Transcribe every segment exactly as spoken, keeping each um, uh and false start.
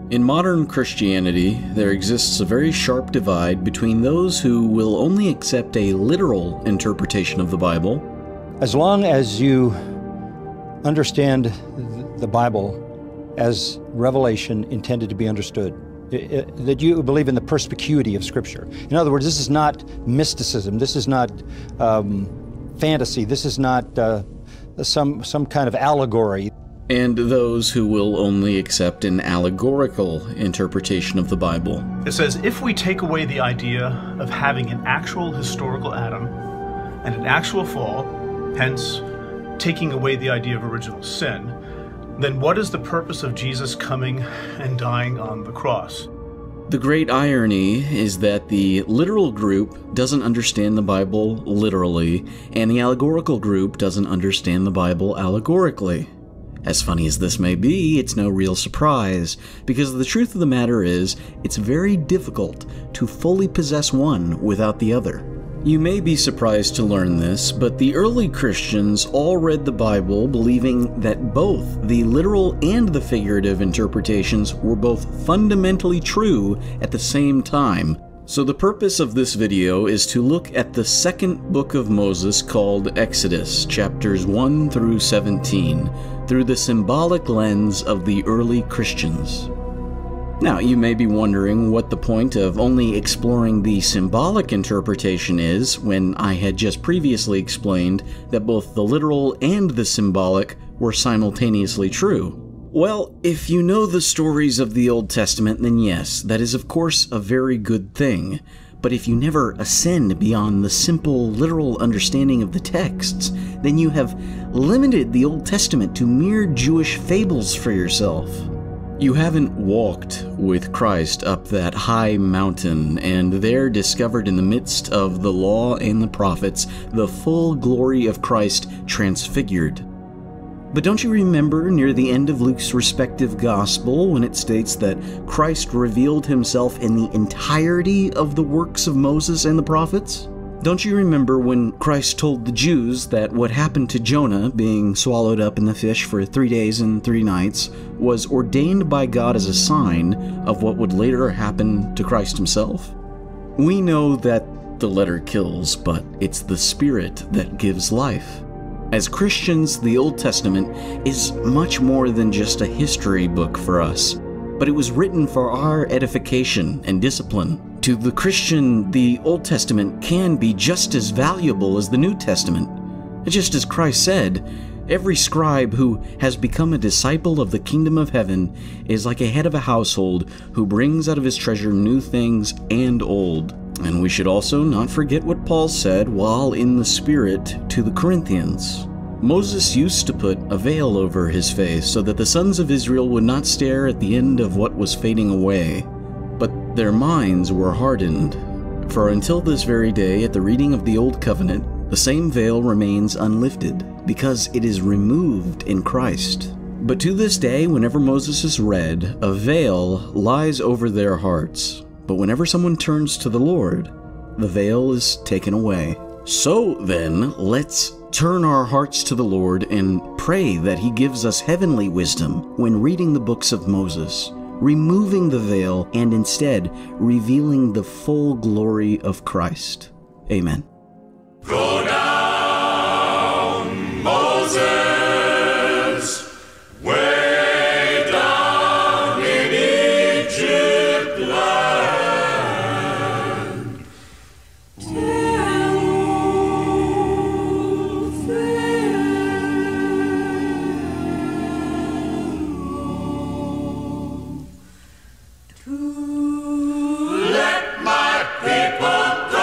In modern Christianity, there exists a very sharp divide between those who will only accept a literal interpretation of the Bible. As long as you understand the Bible as revelation intended to be understood, it, it, that you believe in the perspicuity of Scripture. In other words, this is not mysticism, this is not um, fantasy, this is not uh, some, some kind of allegory. And those who will only accept an allegorical interpretation of the Bible. It says, if we take away the idea of having an actual historical Adam and an actual fall, hence taking away the idea of original sin, then what is the purpose of Jesus coming and dying on the cross? The great irony is that the literal group doesn't understand the Bible literally, and the allegorical group doesn't understand the Bible allegorically. As funny as this may be, it's no real surprise, because the truth of the matter is, it's very difficult to fully possess one without the other. You may be surprised to learn this, but the early Christians all read the Bible believing that both the literal and the figurative interpretations were both fundamentally true at the same time. So the purpose of this video is to look at the second book of Moses called Exodus, chapters one through seventeen, through the symbolic lens of the early Christians. Now, you may be wondering what the point of only exploring the symbolic interpretation is when I had just previously explained that both the literal and the symbolic were simultaneously true. Well, if you know the stories of the Old Testament, then yes, that is of course a very good thing. But if you never ascend beyond the simple, literal understanding of the texts, then you have limited the Old Testament to mere Jewish fables for yourself. You haven't walked with Christ up that high mountain and there discovered in the midst of the law and the prophets the full glory of Christ transfigured. But don't you remember near the end of Luke's respective gospel when it states that Christ revealed himself in the entirety of the works of Moses and the prophets? Don't you remember when Christ told the Jews that what happened to Jonah, being swallowed up in the fish for three days and three nights, was ordained by God as a sign of what would later happen to Christ himself? We know that the letter kills, but it's the Spirit that gives life. As Christians, the Old Testament is much more than just a history book for us, but it was written for our edification and discipline. To the Christian, the Old Testament can be just as valuable as the New Testament. Just as Christ said, every scribe who has become a disciple of the kingdom of heaven is like a head of a household who brings out of his treasure new things and old. And we should also not forget what Paul said while in the Spirit to the Corinthians. Moses used to put a veil over his face so that the sons of Israel would not stare at the end of what was fading away. But their minds were hardened. For until this very day, at the reading of the Old Covenant, the same veil remains unlifted, because it is removed in Christ. But to this day, whenever Moses is read, a veil lies over their hearts. But whenever someone turns to the Lord, the veil is taken away. So then, let's turn our hearts to the Lord and pray that He gives us heavenly wisdom when reading the books of Moses, removing the veil and instead revealing the full glory of Christ. Amen. Go down, Moses, way down in Egypt land. Tell Pharaoh to let my people go.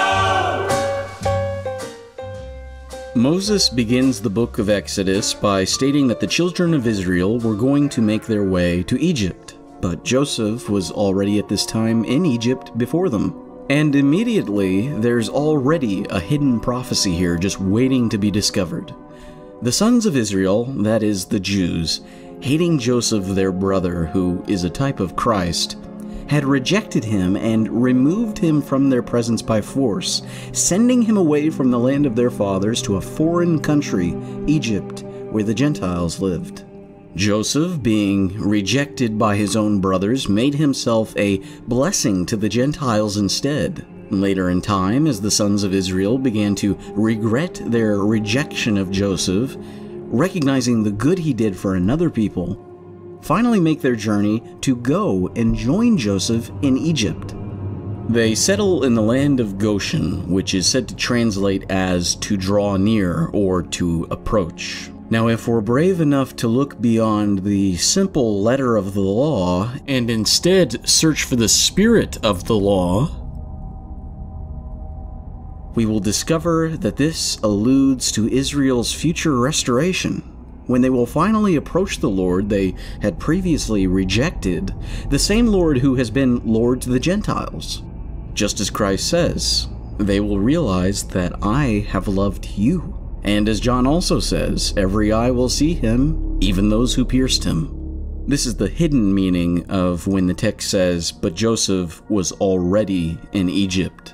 Moses begins the book of Exodus by stating that the children of Israel were going to make their way to Egypt, but Joseph was already at this time in Egypt before them. And immediately, there's already a hidden prophecy here just waiting to be discovered. The sons of Israel, that is the Jews, hating Joseph their brother, who is a type of Christ, had rejected him and removed him from their presence by force, sending him away from the land of their fathers to a foreign country, Egypt, where the Gentiles lived. Joseph, being rejected by his own brothers, made himself a blessing to the Gentiles instead. Later in time, as the sons of Israel began to regret their rejection of Joseph, recognizing the good he did for another people, finally make their journey to go and join Joseph in Egypt. They settle in the land of Goshen, which is said to translate as to draw near or to approach. Now, if we're brave enough to look beyond the simple letter of the law and instead search for the spirit of the law, we will discover that this alludes to Israel's future restoration, when they will finally approach the Lord they had previously rejected, the same Lord who has been Lord to the Gentiles. Just as Christ says, they will realize that I have loved you. And as John also says, every eye will see him, even those who pierced him. This is the hidden meaning of when the text says, but Joseph was already in Egypt.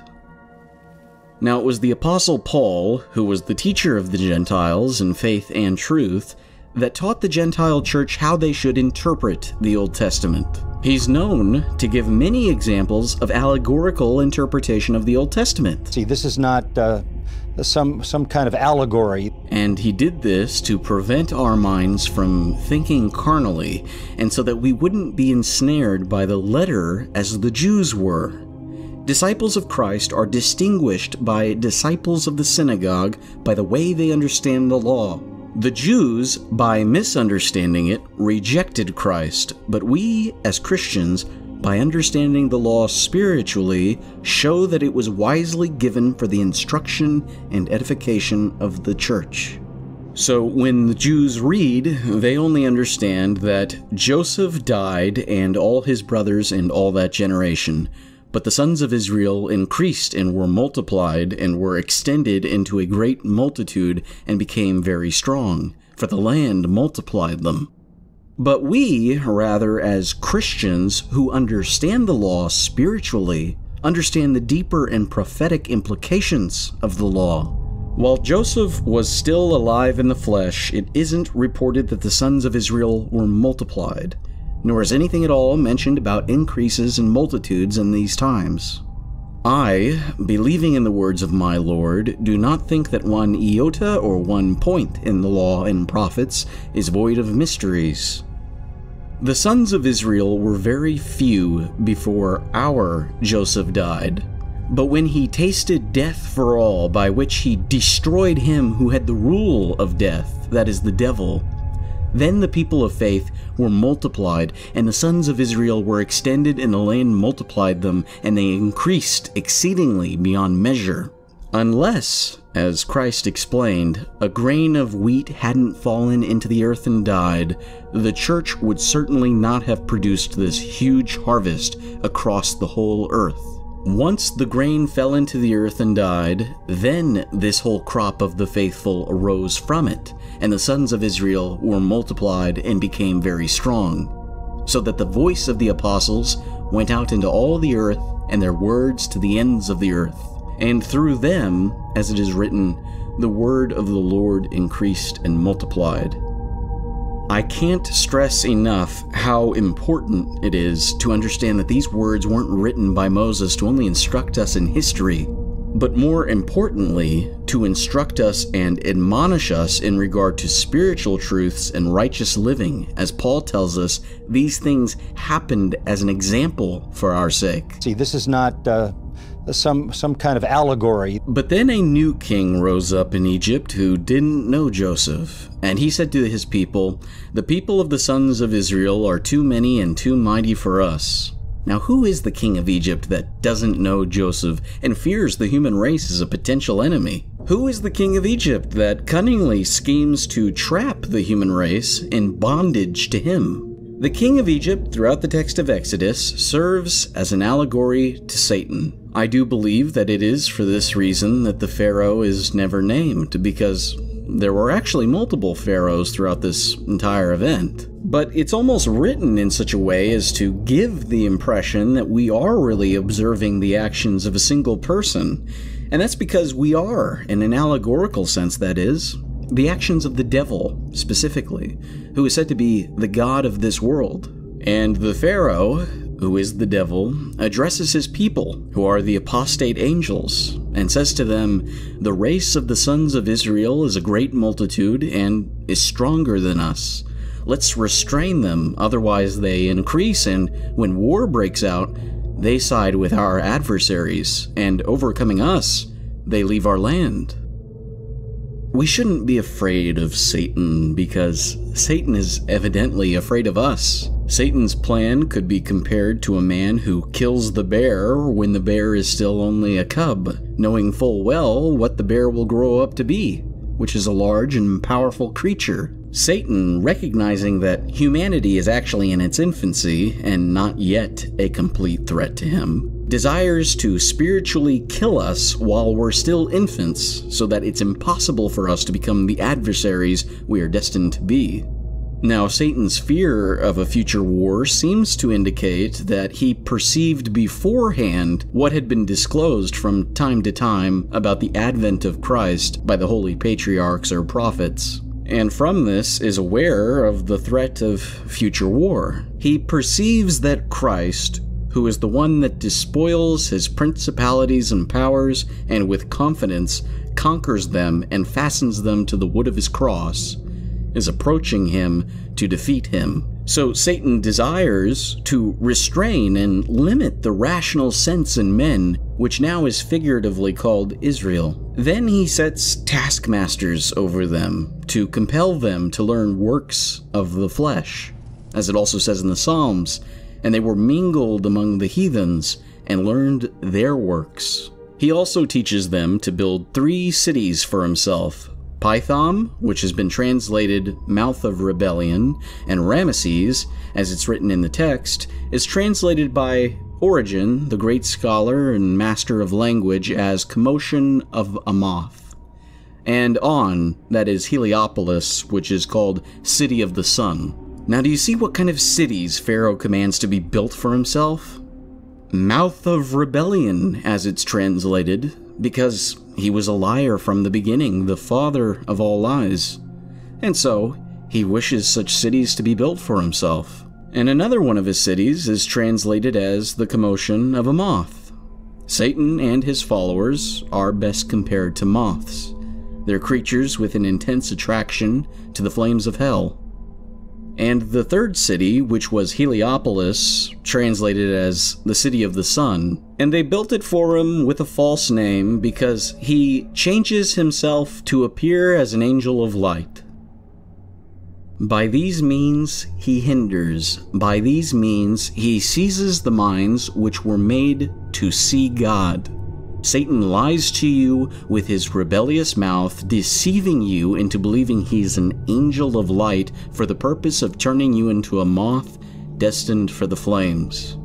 Now it was the Apostle Paul, who was the teacher of the Gentiles in faith and truth, that taught the Gentile church how they should interpret the Old Testament. He's known to give many examples of allegorical interpretation of the Old Testament. See, this is not uh, some, some kind of allegory. And he did this to prevent our minds from thinking carnally, and so that we wouldn't be ensnared by the letter as the Jews were. Disciples of Christ are distinguished by disciples of the synagogue by the way they understand the law. The Jews, by misunderstanding it, rejected Christ, but we, as Christians, by understanding the law spiritually, show that it was wisely given for the instruction and edification of the church. So when the Jews read, they only understand that Joseph died and all his brothers and all that generation. But the sons of Israel increased and were multiplied and were extended into a great multitude and became very strong, for the land multiplied them. But we, rather, as Christians who understand the law spiritually, understand the deeper and prophetic implications of the law. While Joseph was still alive in the flesh, it isn't reported that the sons of Israel were multiplied, nor is anything at all mentioned about increases in multitudes in these times. I, believing in the words of my Lord, do not think that one iota or one point in the law and prophets is void of mysteries. The sons of Israel were very few before our Joseph died. But when he tasted death for all, by which he destroyed him who had the rule of death, that is the devil, then the people of faith were multiplied, and the sons of Israel were extended, and the land multiplied them, and they increased exceedingly beyond measure. Unless, as Christ explained, a grain of wheat hadn't fallen into the earth and died, the church would certainly not have produced this huge harvest across the whole earth. Once the grain fell into the earth and died, then this whole crop of the faithful arose from it, and the sons of Israel were multiplied and became very strong, so that the voice of the apostles went out into all the earth, and their words to the ends of the earth. And through them, as it is written, the word of the Lord increased and multiplied. I can't stress enough how important it is to understand that these words weren't written by Moses to only instruct us in history, but more importantly, to instruct us and admonish us in regard to spiritual truths and righteous living. As Paul tells us, these things happened as an example for our sake. See, this is not uh, some, some kind of allegory. But then a new king rose up in Egypt who didn't know Joseph, and he said to his people, "The people of the sons of Israel are too many and too mighty for us." Now, who is the king of Egypt that doesn't know Joseph and fears the human race as a potential enemy? Who is the king of Egypt that cunningly schemes to trap the human race in bondage to him? The king of Egypt, throughout the text of Exodus, serves as an allegory to Satan. I do believe that it is for this reason that the Pharaoh is never named, because there were actually multiple pharaohs throughout this entire event. But it's almost written in such a way as to give the impression that we are really observing the actions of a single person. And that's because we are, in an allegorical sense that is. the actions of the devil, specifically, who is said to be the god of this world. And the Pharaoh, who is the devil, addresses his people, who are the apostate angels, and says to them, "The race of the sons of Israel is a great multitude and is stronger than us. Let's restrain them, otherwise they increase, and when war breaks out, they side with our adversaries, and overcoming us, they leave our land." We shouldn't be afraid of Satan, because Satan is evidently afraid of us. Satan's plan could be compared to a man who kills the bear when the bear is still only a cub, knowing full well what the bear will grow up to be, which is a large and powerful creature. Satan, recognizing that humanity is actually in its infancy and not yet a complete threat to him, desires to spiritually kill us while we're still infants, so that it's impossible for us to become the adversaries we are destined to be. Now, Satan's fear of a future war seems to indicate that he perceived beforehand what had been disclosed from time to time about the advent of Christ by the holy patriarchs or prophets, and from this is aware of the threat of future war. He perceives that Christ, who is the one that despoils his principalities and powers, and with confidence conquers them and fastens them to the wood of his cross, is approaching him to defeat him. So Satan desires to restrain and limit the rational sense in men, which now is figuratively called Israel. Then he sets taskmasters over them to compel them to learn works of the flesh, as it also says in the Psalms, "And they were mingled among the heathens and learned their works." He also teaches them to build three cities for himself: Pithom, which has been translated Mouth of Rebellion, and Ramesses, as it's written in the text, is translated by Origen, the great scholar and master of language, as Commotion of a Moth. And On, that is Heliopolis, which is called City of the Sun. Now, do you see what kind of cities Pharaoh commands to be built for himself? Mouth of Rebellion, as it's translated, because he was a liar from the beginning, the father of all lies. And so, he wishes such cities to be built for himself. And another one of his cities is translated as the Commotion of a Moth. Satan and his followers are best compared to moths. They're creatures with an intense attraction to the flames of hell. And the third city, which was Heliopolis, translated as the City of the Sun, and they built it for him with a false name because he changes himself to appear as an angel of light. By these means he hinders, by these means he seizes the minds which were made to see God. Satan lies to you with his rebellious mouth, deceiving you into believing he's an angel of light for the purpose of turning you into a moth destined for the flames.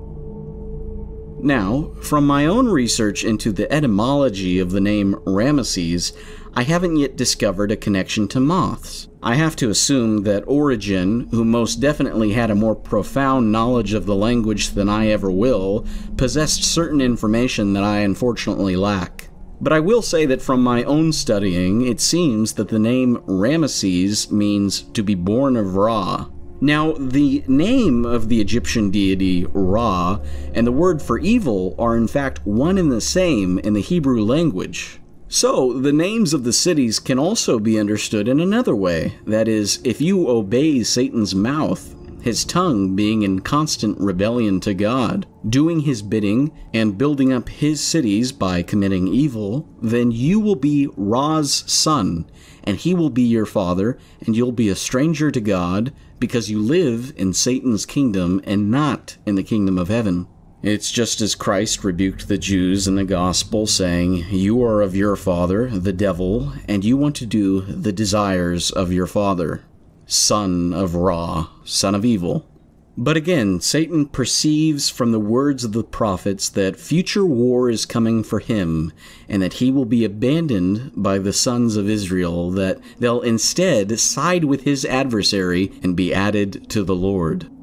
Now, from my own research into the etymology of the name Ramesses, I haven't yet discovered a connection to moths. I have to assume that Origen, who most definitely had a more profound knowledge of the language than I ever will, possessed certain information that I unfortunately lack. But I will say that from my own studying, it seems that the name Ramesses means to be born of Ra. Now, the name of the Egyptian deity Ra and the word for evil are in fact one and the same in the Hebrew language. So, the names of the cities can also be understood in another way. That is, if you obey Satan's mouth, his tongue being in constant rebellion to God, doing his bidding and building up his cities by committing evil, then you will be Ra's son, and he will be your father, and you'll be a stranger to God, because you live in Satan's kingdom and not in the kingdom of heaven. It's just as Christ rebuked the Jews in the gospel, saying, "You are of your father, the devil, and you want to do the desires of your father, son of Ra, son of evil." But again, Satan perceives from the words of the prophets that future war is coming for him, and that he will be abandoned by the sons of Israel, that they'll instead side with his adversary and be added to the Lord.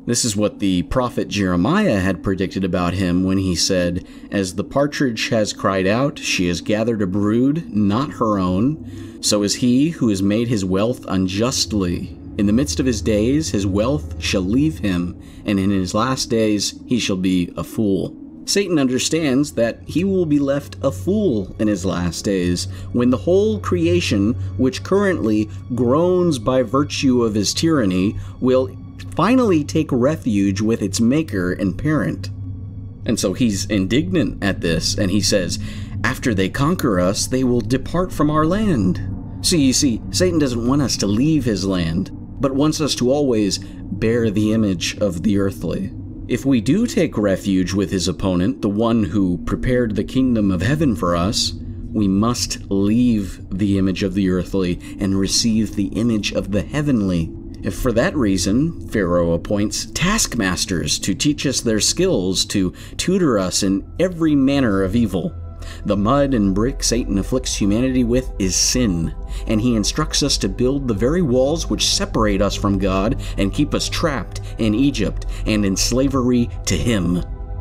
This is what the prophet Jeremiah had predicted about him when he said, "As the partridge has cried out, she has gathered a brood, not her own, so is he who has made his wealth unjustly. In the midst of his days, his wealth shall leave him, and in his last days he shall be a fool." Satan understands that he will be left a fool in his last days, when the whole creation, which currently groans by virtue of his tyranny, will finally take refuge with its maker and parent. And so he's indignant at this, and he says, after they conquer us, they will depart from our land. So you see, Satan doesn't want us to leave his land, but wants us to always bear the image of the earthly. If we do take refuge with his opponent, the one who prepared the kingdom of heaven for us, we must leave the image of the earthly and receive the image of the heavenly. If for that reason, Pharaoh appoints taskmasters to teach us their skills, to tutor us in every manner of evil. The mud and brick Satan afflicts humanity with is sin, and he instructs us to build the very walls which separate us from God and keep us trapped in Egypt and in slavery to him.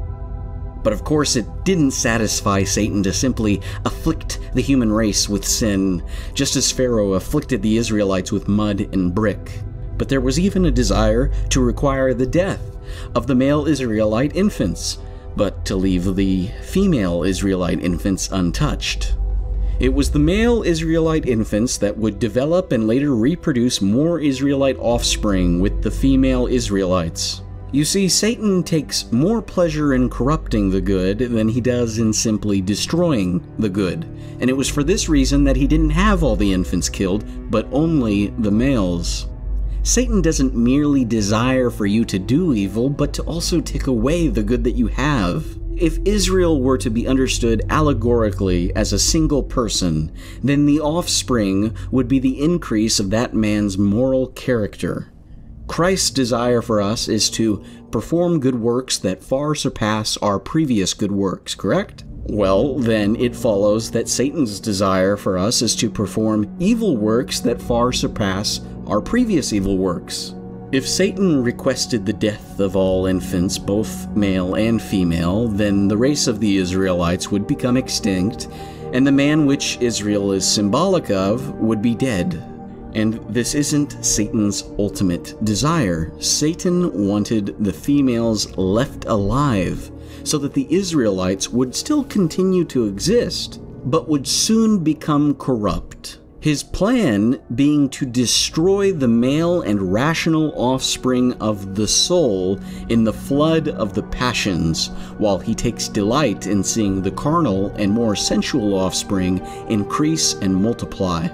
But of course, it didn't satisfy Satan to simply afflict the human race with sin, just as Pharaoh afflicted the Israelites with mud and brick. But there was even a desire to require the death of the male Israelite infants, but to leave the female Israelite infants untouched. It was the male Israelite infants that would develop and later reproduce more Israelite offspring with the female Israelites. You see, Satan takes more pleasure in corrupting the good than he does in simply destroying the good. And it was for this reason that he didn't have all the infants killed, but only the males. Satan doesn't merely desire for you to do evil, but to also take away the good that you have. If Israel were to be understood allegorically as a single person, then the offspring would be the increase of that man's moral character. Christ's desire for us is to perform good works that far surpass our previous good works, correct? Well, then it follows that Satan's desire for us is to perform evil works that far surpass our previous evil works. If Satan requested the death of all infants, both male and female, then the race of the Israelites would become extinct, and the man which Israel is symbolic of would be dead. And this isn't Satan's ultimate desire. Satan wanted the females left alive, so that the Israelites would still continue to exist, but would soon become corrupt. His plan being to destroy the male and rational offspring of the soul in the flood of the passions, while he takes delight in seeing the carnal and more sensual offspring increase and multiply.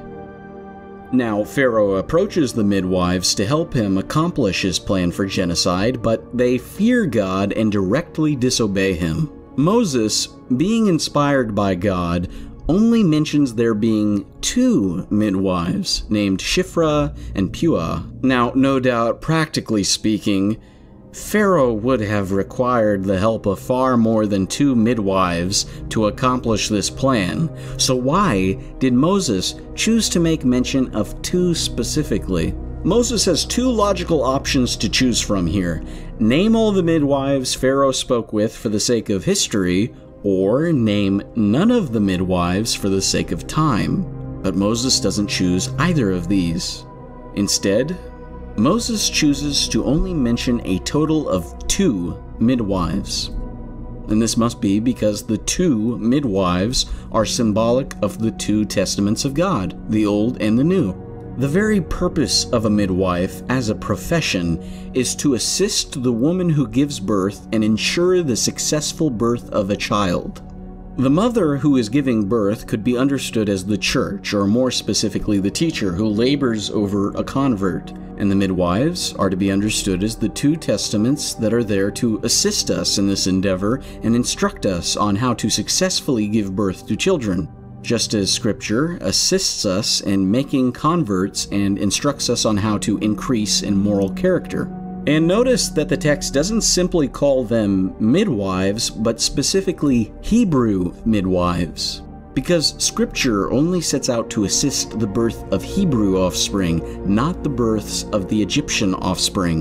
Now, Pharaoh approaches the midwives to help him accomplish his plan for genocide, but they fear God and directly disobey him. Moses, being inspired by God, only mentions there being two midwives, named Shiphrah and Puah. Now, no doubt, practically speaking, Pharaoh would have required the help of far more than two midwives to accomplish this plan. So why did Moses choose to make mention of two specifically? Moses has two logical options to choose from here. Name all the midwives Pharaoh spoke with for the sake of history, or name none of the midwives for the sake of time. But Moses doesn't choose either of these. Instead, Moses chooses to only mention a total of two midwives. And this must be because the two midwives are symbolic of the two testaments of God, the Old and the New. The very purpose of a midwife as a profession is to assist the woman who gives birth and ensure the successful birth of a child. The mother who is giving birth could be understood as the church, or more specifically the teacher who labors over a convert, and the midwives are to be understood as the two testaments that are there to assist us in this endeavor and instruct us on how to successfully give birth to children, just as Scripture assists us in making converts and instructs us on how to increase in moral character. And notice that the text doesn't simply call them midwives, but specifically Hebrew midwives, because Scripture only sets out to assist the birth of Hebrew offspring, not the births of the Egyptian offspring.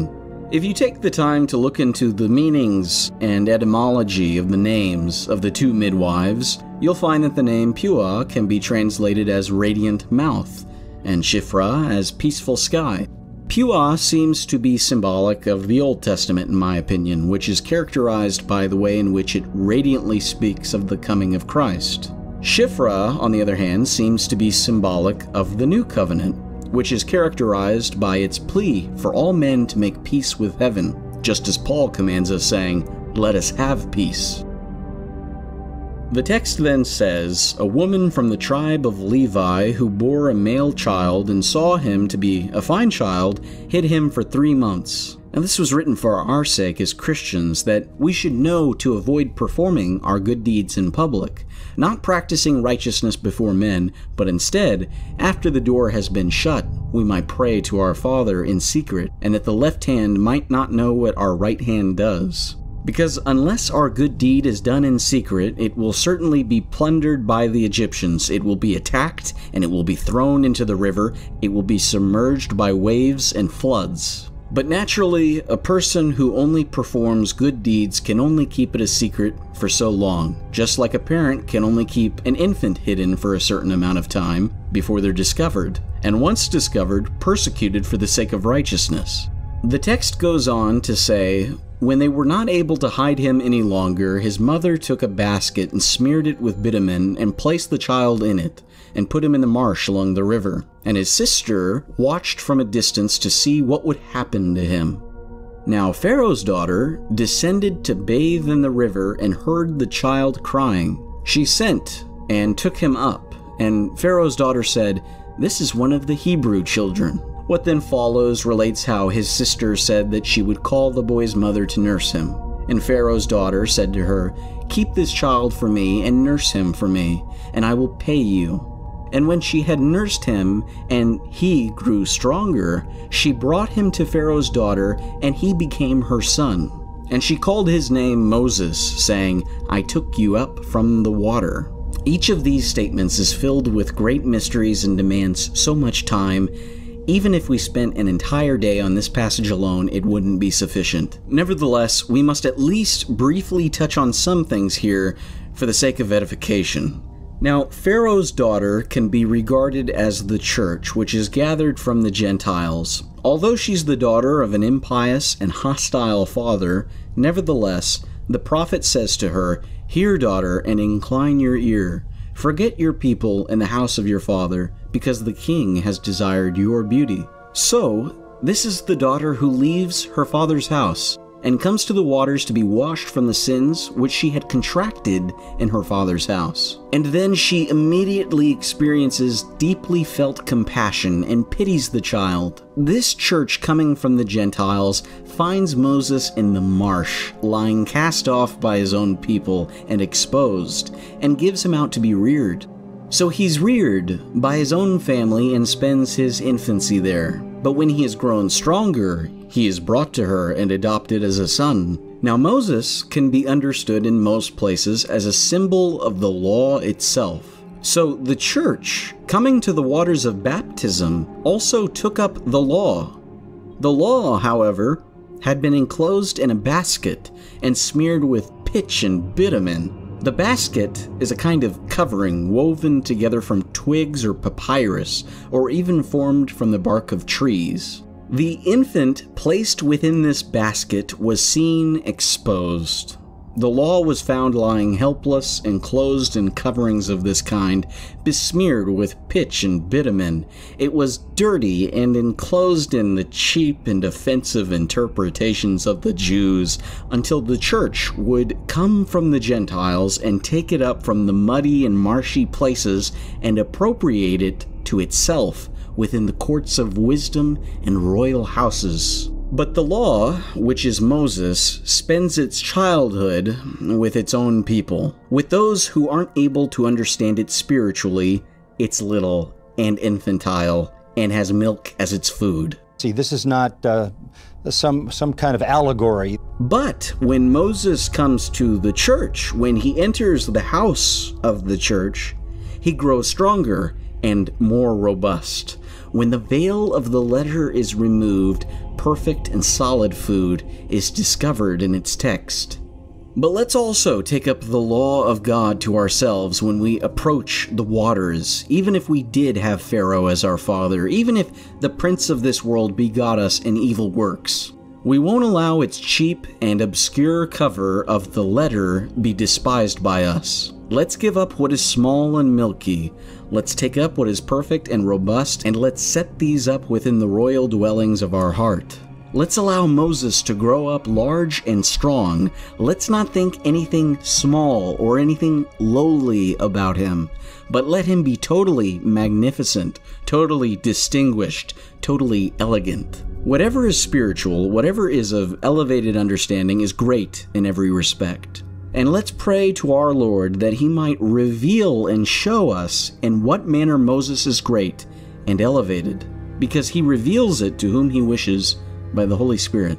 If you take the time to look into the meanings and etymology of the names of the two midwives, you'll find that the name Pua can be translated as radiant mouth, and Shifra as peaceful sky. Pua seems to be symbolic of the Old Testament in my opinion, which is characterized by the way in which it radiantly speaks of the coming of Christ. Shifra, on the other hand, seems to be symbolic of the New Covenant, which is characterized by its plea for all men to make peace with heaven, just as Paul commands us saying, "Let us have peace." The text then says, "A woman from the tribe of Levi who bore a male child and saw him to be a fine child, hid him for three months." Now this was written for our sake as Christians, that we should know to avoid performing our good deeds in public, not practicing righteousness before men, but instead, after the door has been shut, we might pray to our Father in secret, and that the left hand might not know what our right hand does. Because unless our good deed is done in secret, it will certainly be plundered by the Egyptians. It will be attacked, and it will be thrown into the river. It will be submerged by waves and floods. But naturally, a person who only performs good deeds can only keep it a secret for so long, just like a parent can only keep an infant hidden for a certain amount of time before they're discovered, and once discovered, persecuted for the sake of righteousness. The text goes on to say, "When they were not able to hide him any longer, his mother took a basket and smeared it with bitumen and placed the child in it, and put him in the marsh along the river. And his sister watched from a distance to see what would happen to him. Now Pharaoh's daughter descended to bathe in the river and heard the child crying. She sent and took him up, and Pharaoh's daughter said, 'This is one of the Hebrew children.'" What then follows relates how his sister said that she would call the boy's mother to nurse him. And Pharaoh's daughter said to her, "Keep this child for me and nurse him for me, and I will pay you." And when she had nursed him, and he grew stronger, she brought him to Pharaoh's daughter, and he became her son. And she called his name Moses, saying, "I took you up from the water." Each of these statements is filled with great mysteries and demands so much time. Even if we spent an entire day on this passage alone, it wouldn't be sufficient. Nevertheless, we must at least briefly touch on some things here for the sake of edification. Now, Pharaoh's daughter can be regarded as the church, which is gathered from the Gentiles. Although she's the daughter of an impious and hostile father, nevertheless, the prophet says to her, "Hear, daughter, and incline your ear. Forget your people and the house of your father, because the king has desired your beauty." So, this is the daughter who leaves her father's house and comes to the waters to be washed from the sins which she had contracted in her father's house. And then she immediately experiences deeply felt compassion and pities the child. This church coming from the Gentiles finds Moses in the marsh, lying cast off by his own people and exposed, and gives him out to be reared. So he's reared by his own family and spends his infancy there. But when he has grown stronger, he is brought to her and adopted as a son. Now Moses can be understood in most places as a symbol of the law itself. So the church, coming to the waters of baptism, also took up the law. The law, however, had been enclosed in a basket and smeared with pitch and bitumen. The basket is a kind of covering woven together from twigs or papyrus, or even formed from the bark of trees. The infant placed within this basket was seen exposed. The law was found lying helpless, enclosed in coverings of this kind, besmeared with pitch and bitumen. It was dirty and enclosed in the cheap and offensive interpretations of the Jews, until the church would come from the Gentiles and take it up from the muddy and marshy places and appropriate it to itself within the courts of wisdom and royal houses. But the law, which is Moses, spends its childhood with its own people. With those who aren't able to understand it spiritually, it's little and infantile and has milk as its food. See, this is not uh, some, some kind of allegory. But when Moses comes to the church, when he enters the house of the church, he grows stronger and more robust. when the veil of the letter is removed, perfect and solid food is discovered in its text. But let's also take up the law of God to ourselves when we approach the waters, even if we did have Pharaoh as our father, even if the prince of this world begot us in evil works. We won't allow its cheap and obscure cover of the letter be despised by us. Let's give up what is small and milky. Let's take up what is perfect and robust, and let's set these up within the royal dwellings of our heart. Let's allow Moses to grow up large and strong. Let's not think anything small or anything lowly about him, but let him be totally magnificent, totally distinguished, totally elegant. Whatever is spiritual, whatever is of elevated understanding is great in every respect. And let's pray to our Lord that he might reveal and show us in what manner Moses is great and elevated, because he reveals it to whom he wishes by the Holy Spirit.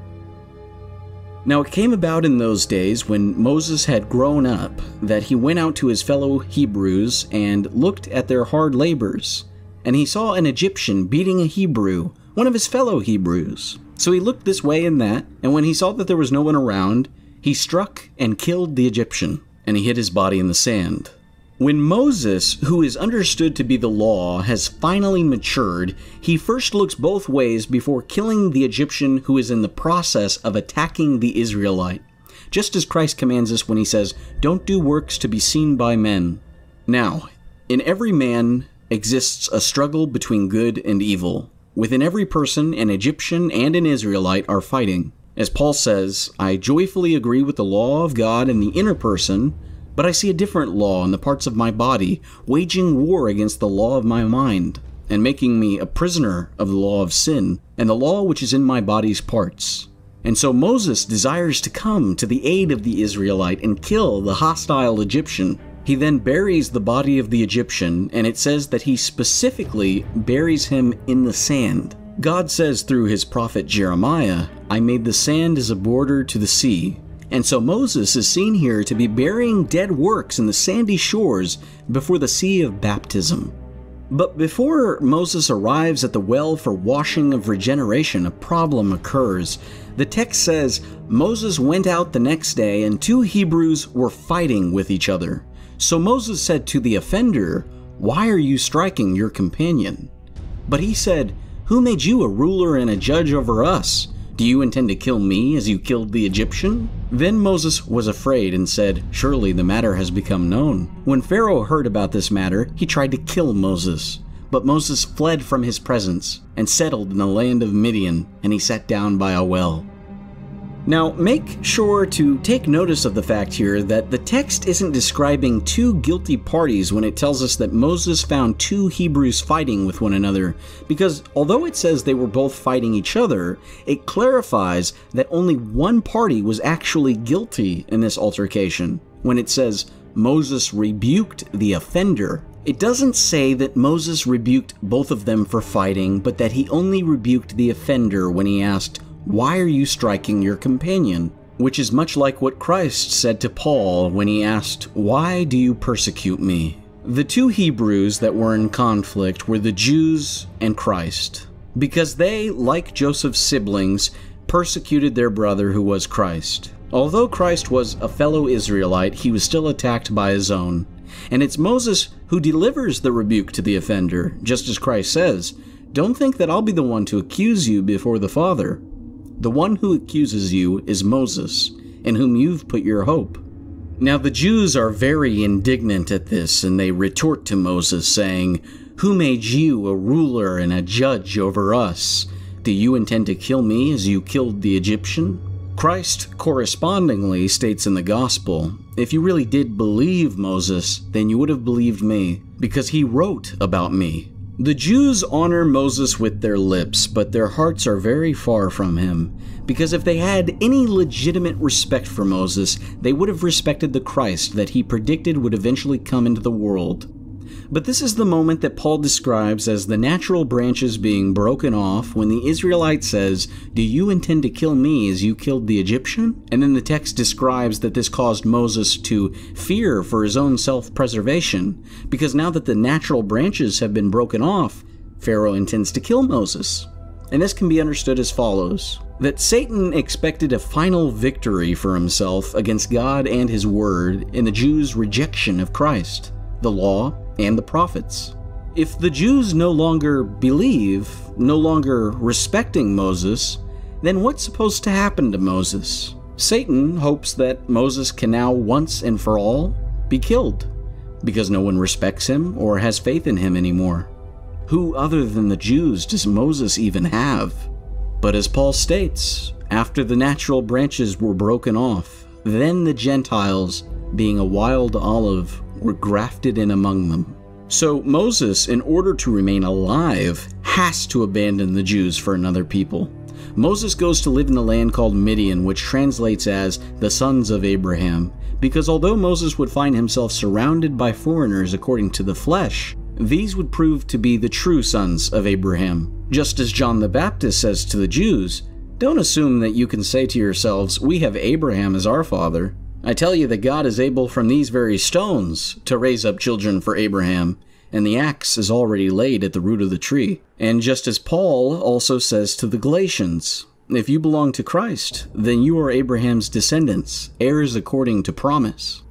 Now it came about in those days when Moses had grown up that he went out to his fellow Hebrews and looked at their hard labors, and he saw an Egyptian beating a Hebrew, one of his fellow Hebrews. So he looked this way and that, and when he saw that there was no one around, he struck and killed the Egyptian, and he hid his body in the sand. When Moses, who is understood to be the law, has finally matured, he first looks both ways before killing the Egyptian who is in the process of attacking the Israelite, just as Christ commands us when he says, "Don't do works to be seen by men." Now, in every man exists a struggle between good and evil. Within every person, an Egyptian and an Israelite are fighting. As Paul says, "I joyfully agree with the law of God in the inner person, but I see a different law in the parts of my body, waging war against the law of my mind, and making me a prisoner of the law of sin, and the law which is in my body's parts." And so Moses desires to come to the aid of the Israelite and kill the hostile Egyptian. He then buries the body of the Egyptian, and it says that he specifically buries him in the sand. God says through his prophet Jeremiah, "I made the sand as a border to the sea." And so Moses is seen here to be burying dead works in the sandy shores before the sea of baptism. But before Moses arrives at the well for washing of regeneration, a problem occurs. The text says, Moses went out the next day and two Hebrews were fighting with each other. So Moses said to the offender, "Why are you striking your companion?" But he said, "Who made you a ruler and a judge over us? Do you intend to kill me as you killed the Egyptian?" Then Moses was afraid and said, "Surely the matter has become known." When Pharaoh heard about this matter, he tried to kill Moses. But Moses fled from his presence and settled in the land of Midian, and he sat down by a well. Now, make sure to take notice of the fact here that the text isn't describing two guilty parties when it tells us that Moses found two Hebrews fighting with one another, because although it says they were both fighting each other, it clarifies that only one party was actually guilty in this altercation. When it says Moses rebuked the offender, it doesn't say that Moses rebuked both of them for fighting, but that he only rebuked the offender when he asked, "Why are you striking your companion?" Which is much like what Christ said to Paul when he asked, "Why do you persecute me?" The two Hebrews that were in conflict were the Jews and Christ, because they, like Joseph's siblings, persecuted their brother who was Christ. Although Christ was a fellow Israelite, he was still attacked by his own. And it's Moses who delivers the rebuke to the offender, just as Christ says, "Don't think that I'll be the one to accuse you before the Father. The one who accuses you is Moses, in whom you've put your hope." Now the Jews are very indignant at this, and they retort to Moses, saying, "Who made you a ruler and a judge over us? Do you intend to kill me as you killed the Egyptian?" Christ correspondingly states in the Gospel, "If you really did believe Moses, then you would have believed me, because he wrote about me." The Jews honor Moses with their lips, but their hearts are very far from him, because if they had any legitimate respect for Moses, they would have respected the Christ that he predicted would eventually come into the world. But this is the moment that Paul describes as the natural branches being broken off when the Israelite says, "Do you intend to kill me as you killed the Egyptian?" And then the text describes that this caused Moses to fear for his own self-preservation, because now that the natural branches have been broken off, Pharaoh intends to kill Moses. And this can be understood as follows: that Satan expected a final victory for himself against God and his word in the Jews' rejection of Christ, the law, and the prophets. If the Jews no longer believe, no longer respecting Moses, then what's supposed to happen to Moses? Satan hopes that Moses can now once and for all be killed, because no one respects him or has faith in him anymore. Who other than the Jews does Moses even have? But as Paul states, after the natural branches were broken off, then the Gentiles, being a wild olive, were grafted in among them. So Moses, in order to remain alive, has to abandon the Jews for another people. Moses goes to live in the land called Midian, which translates as the sons of Abraham, because although Moses would find himself surrounded by foreigners according to the flesh, these would prove to be the true sons of Abraham. Just as John the Baptist says to the Jews, "Don't assume that you can say to yourselves, 'We have Abraham as our father.' I tell you that God is able from these very stones to raise up children for Abraham, and the axe is already laid at the root of the tree." And just as Paul also says to the Galatians, "If you belong to Christ, then you are Abraham's descendants, heirs according to promise."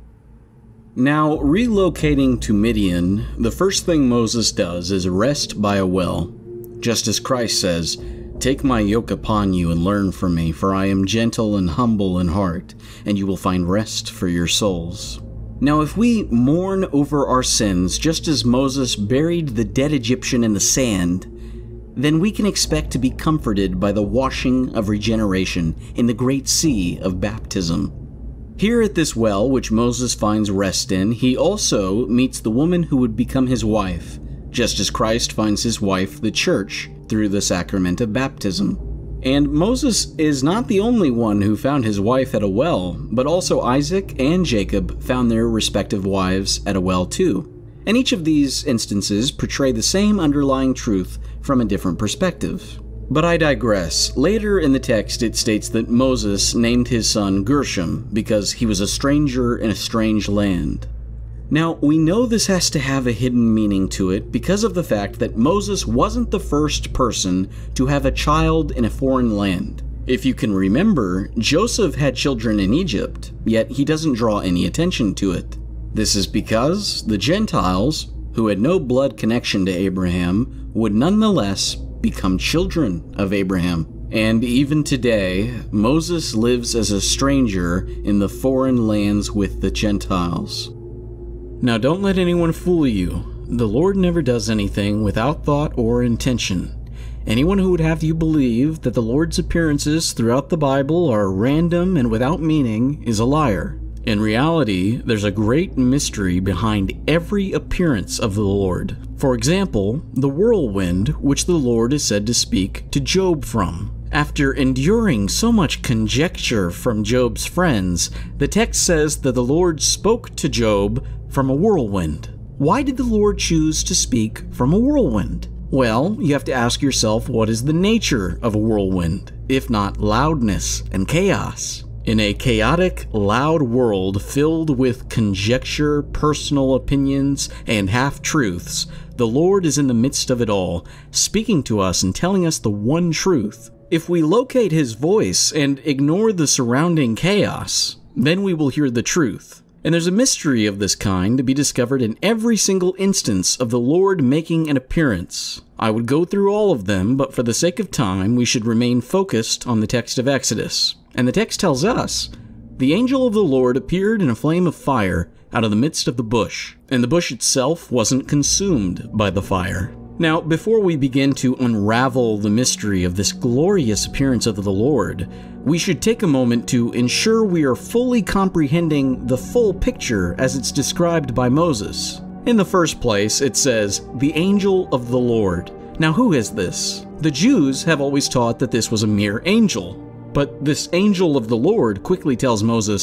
Now, relocating to Midian, the first thing Moses does is rest by a well. Just as Christ says, "Take my yoke upon you and learn from me, for I am gentle and humble in heart, and you will find rest for your souls." Now, if we mourn over our sins just as Moses buried the dead Egyptian in the sand, then we can expect to be comforted by the washing of regeneration in the great sea of baptism. Here at this well, which Moses finds rest in, he also meets the woman who would become his wife, just as Christ finds his wife, the church, through the sacrament of baptism. And Moses is not the only one who found his wife at a well, but also Isaac and Jacob found their respective wives at a well too. And each of these instances portray the same underlying truth from a different perspective. But I digress. Later in the text it states that Moses named his son Gershom because he was a stranger in a strange land. Now, we know this has to have a hidden meaning to it because of the fact that Moses wasn't the first person to have a child in a foreign land. If you can remember, Joseph had children in Egypt, yet he doesn't draw any attention to it. This is because the Gentiles, who had no blood connection to Abraham, would nonetheless become children of Abraham. And even today, Moses lives as a stranger in the foreign lands with the Gentiles. Now, don't let anyone fool you. The Lord never does anything without thought or intention. Anyone who would have you believe that the Lord's appearances throughout the Bible are random and without meaning is a liar. In reality, there's a great mystery behind every appearance of the Lord. For example, the whirlwind, which the Lord is said to speak to Job from. After enduring so much conjecture from Job's friends, the text says that the Lord spoke to Job from a whirlwind. Why did the Lord choose to speak from a whirlwind? Well, you have to ask yourself, what is the nature of a whirlwind, if not loudness and chaos? In a chaotic, loud world filled with conjecture, personal opinions, and half-truths, the Lord is in the midst of it all, speaking to us and telling us the one truth. If we locate his voice and ignore the surrounding chaos, then we will hear the truth. And there's a mystery of this kind to be discovered in every single instance of the Lord making an appearance. I would go through all of them, but for the sake of time, we should remain focused on the text of Exodus. And the text tells us, "The angel of the Lord appeared in a flame of fire out of the midst of the bush, and the bush itself wasn't consumed by the fire." Now, before we begin to unravel the mystery of this glorious appearance of the Lord, we should take a moment to ensure we are fully comprehending the full picture as it's described by Moses. In the first place, it says, "the angel of the Lord." Now, who is this? The Jews have always taught that this was a mere angel. But this angel of the Lord quickly tells Moses,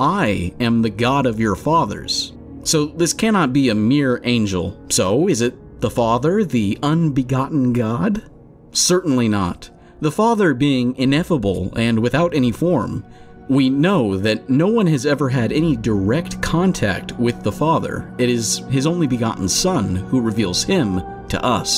"I am the God of your fathers." So this cannot be a mere angel. So is it the Father, the unbegotten God? Certainly not. The Father being ineffable and without any form. We know that no one has ever had any direct contact with the Father. It is his only begotten Son who reveals him to us.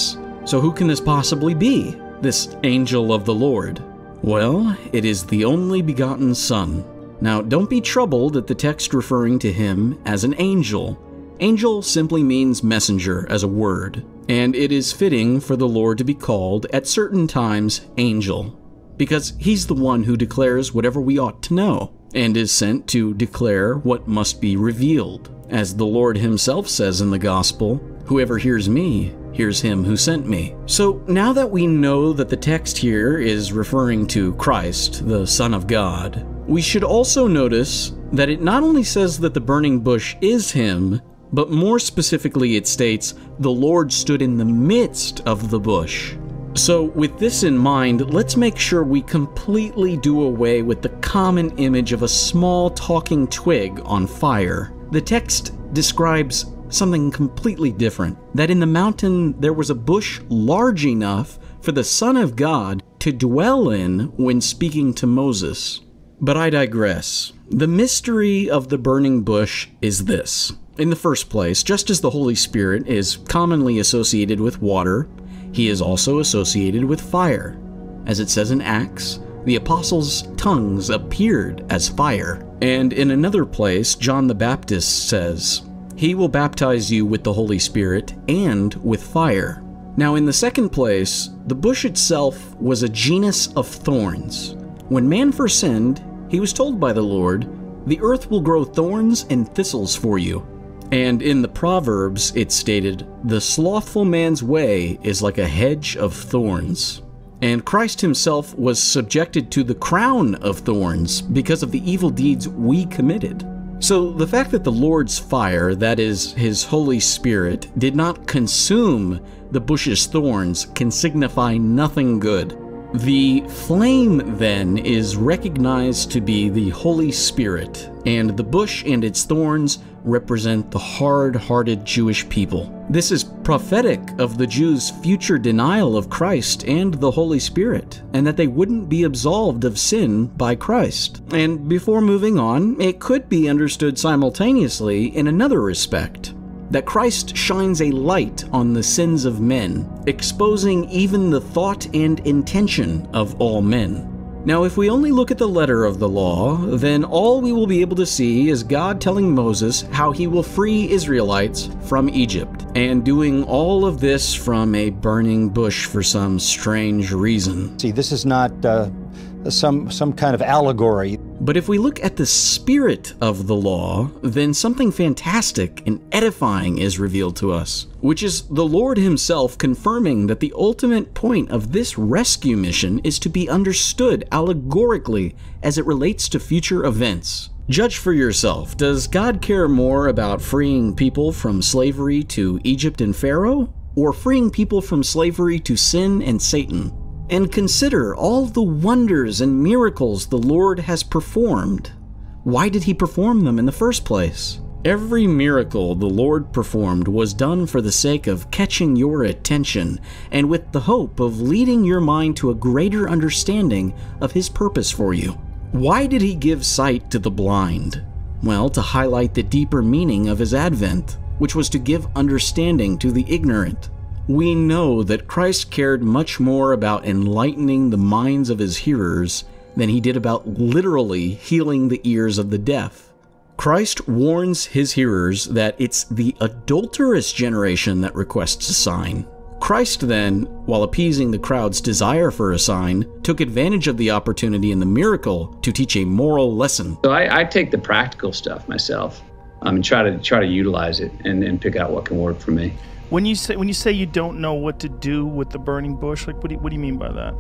So who can this possibly be, this angel of the Lord? Well, it is the only begotten Son. Now, don't be troubled at the text referring to him as an angel. Angel simply means messenger as a word, and it is fitting for the Lord to be called at certain times angel, because he's the one who declares whatever we ought to know, and is sent to declare what must be revealed. As the Lord himself says in the gospel, "Whoever hears me, hears him who sent me." So now that we know that the text here is referring to Christ, the Son of God, we should also notice that it not only says that the burning bush is him, but more specifically it states, "The Lord stood in the midst of the bush." So with this in mind, let's make sure we completely do away with the common image of a small talking twig on fire. The text describes something completely different, that in the mountain there was a bush large enough for the Son of God to dwell in when speaking to Moses. But I digress. The mystery of the burning bush is this. In the first place, just as the Holy Spirit is commonly associated with water, he is also associated with fire. As it says in Acts, the apostles' tongues appeared as fire. And in another place, John the Baptist says, "He will baptize you with the Holy Spirit and with fire." Now in the second place, the bush itself was a genus of thorns. When man first sinned, he was told by the Lord, "The earth will grow thorns and thistles for you." And in the Proverbs, it stated, "The slothful man's way is like a hedge of thorns." And Christ himself was subjected to the crown of thorns because of the evil deeds we committed. So the fact that the Lord's fire, that is, his Holy Spirit, did not consume the bush's thorns can signify nothing good. The flame, then, is recognized to be the Holy Spirit, and the bush and its thorns represent the hard-hearted Jewish people. This is prophetic of the Jews' future denial of Christ and the Holy Spirit, and that they wouldn't be absolved of sin by Christ. And before moving on, it could be understood simultaneously in another respect, that Christ shines a light on the sins of men, exposing even the thought and intention of all men. Now, if we only look at the letter of the law, then all we will be able to see is God telling Moses how he will free Israelites from Egypt, and doing all of this from a burning bush for some strange reason. See, this is not uh, some, some kind of allegory. But if we look at the spirit of the law, then something fantastic and edifying is revealed to us, which is the Lord himself confirming that the ultimate point of this rescue mission is to be understood allegorically as it relates to future events. Judge for yourself. Does God care more about freeing people from slavery to Egypt and Pharaoh, or freeing people from slavery to sin and Satan? And consider all the wonders and miracles the Lord has performed. Why did he perform them in the first place? Every miracle the Lord performed was done for the sake of catching your attention and with the hope of leading your mind to a greater understanding of his purpose for you. Why did he give sight to the blind? Well, to highlight the deeper meaning of his advent, which was to give understanding to the ignorant. We know that Christ cared much more about enlightening the minds of his hearers than he did about literally healing the ears of the deaf. Christ warns his hearers that it's the adulterous generation that requests a sign. Christ then, while appeasing the crowd's desire for a sign, took advantage of the opportunity in the miracle to teach a moral lesson. So I, I take the practical stuff myself um, and try to try to utilize it and, and pick out what can work for me. When you say when you say you don't know what to do with the burning bush, like what do you, what do you mean by that?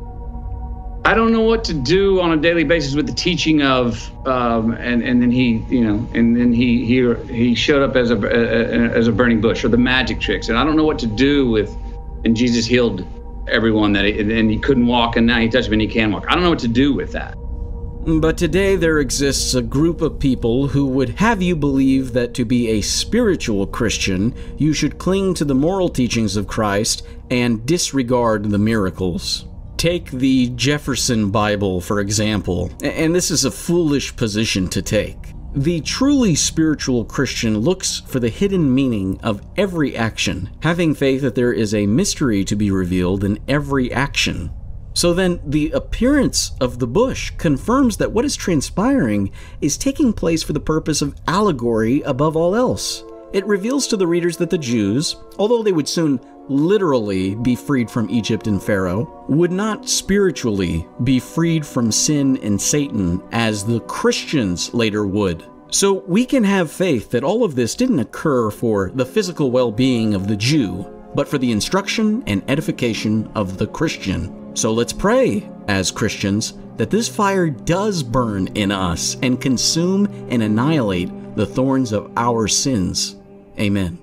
I don't know what to do on a daily basis with the teaching of, um, and and then he, you know, and then he he he showed up as a, a as a burning bush, or the magic tricks, and I don't know what to do with, and Jesus healed everyone that, he, and he couldn't walk, and now he touched him and he can walk. I don't know what to do with that. But today there exists a group of people who would have you believe that to be a spiritual Christian, you should cling to the moral teachings of Christ and disregard the miracles. Take the Jefferson Bible, for example, and this is a foolish position to take. The truly spiritual Christian looks for the hidden meaning of every action, having faith that there is a mystery to be revealed in every action. So then, the appearance of the bush confirms that what is transpiring is taking place for the purpose of allegory above all else. It reveals to the readers that the Jews, although they would soon literally be freed from Egypt and Pharaoh, would not spiritually be freed from sin and Satan as the Christians later would. So we can have faith that all of this didn't occur for the physical well-being of the Jew, but for the instruction and edification of the Christian. So let's pray, as Christians, that this fire does burn in us and consume and annihilate the thorns of our sins. Amen.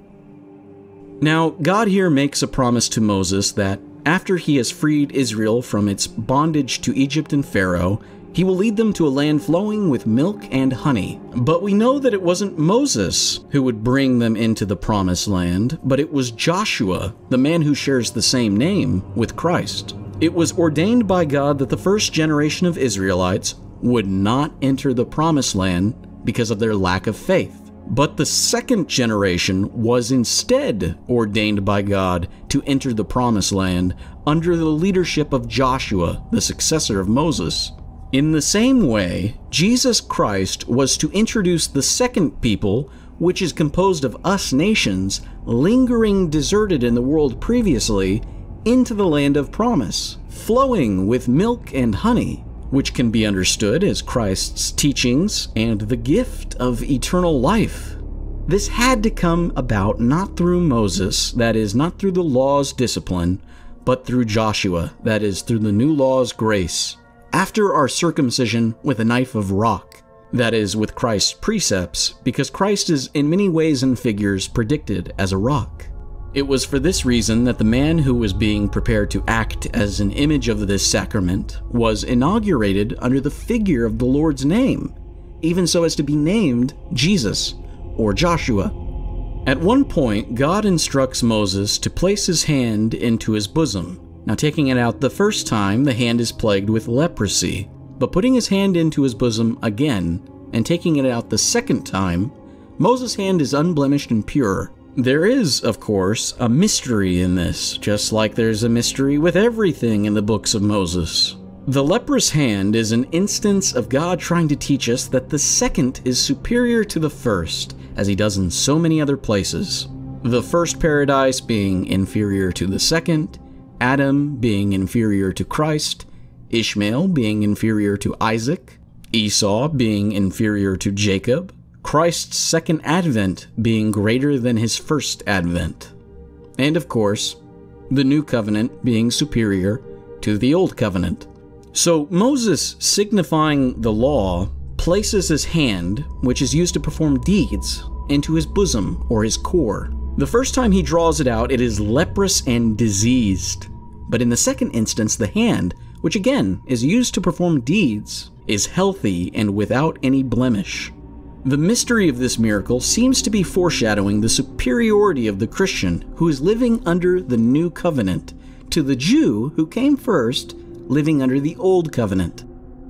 Now, God here makes a promise to Moses that after he has freed Israel from its bondage to Egypt and Pharaoh, he will lead them to a land flowing with milk and honey. But we know that it wasn't Moses who would bring them into the promised land, but it was Joshua, the man who shares the same name with Christ. It was ordained by God that the first generation of Israelites would not enter the promised land because of their lack of faith. But the second generation was instead ordained by God to enter the promised land under the leadership of Joshua, the successor of Moses. In the same way, Jesus Christ was to introduce the second people, which is composed of us nations, lingering deserted in the world previously, into the land of promise, flowing with milk and honey, which can be understood as Christ's teachings and the gift of eternal life. This had to come about not through Moses, that is, not through the law's discipline, but through Joshua, that is, through the new law's grace, after our circumcision with a knife of rock, that is, with Christ's precepts, because Christ is in many ways and figures predicted as a rock. It was for this reason that the man who was being prepared to act as an image of this sacrament was inaugurated under the figure of the Lord's name, even so as to be named Jesus or Joshua. At one point, God instructs Moses to place his hand into his bosom. Now, taking it out the first time, the hand is plagued with leprosy, but putting his hand into his bosom again and taking it out the second time, Moses' hand is unblemished and pure. There is, of course, a mystery in this, just like there's a mystery with everything in the books of Moses. The leprous hand is an instance of God trying to teach us that the second is superior to the first, as he does in so many other places. The first paradise being inferior to the second, Adam being inferior to Christ, Ishmael being inferior to Isaac, Esau being inferior to Jacob, Christ's second advent being greater than his first advent, and of course, the new covenant being superior to the old covenant. So Moses, signifying the law, places his hand, which is used to perform deeds, into his bosom or his core. The first time he draws it out, it is leprous and diseased. But in the second instance, the hand, which again is used to perform deeds, is healthy and without any blemish. The mystery of this miracle seems to be foreshadowing the superiority of the Christian who is living under the new covenant to the Jew who came first, living under the old covenant.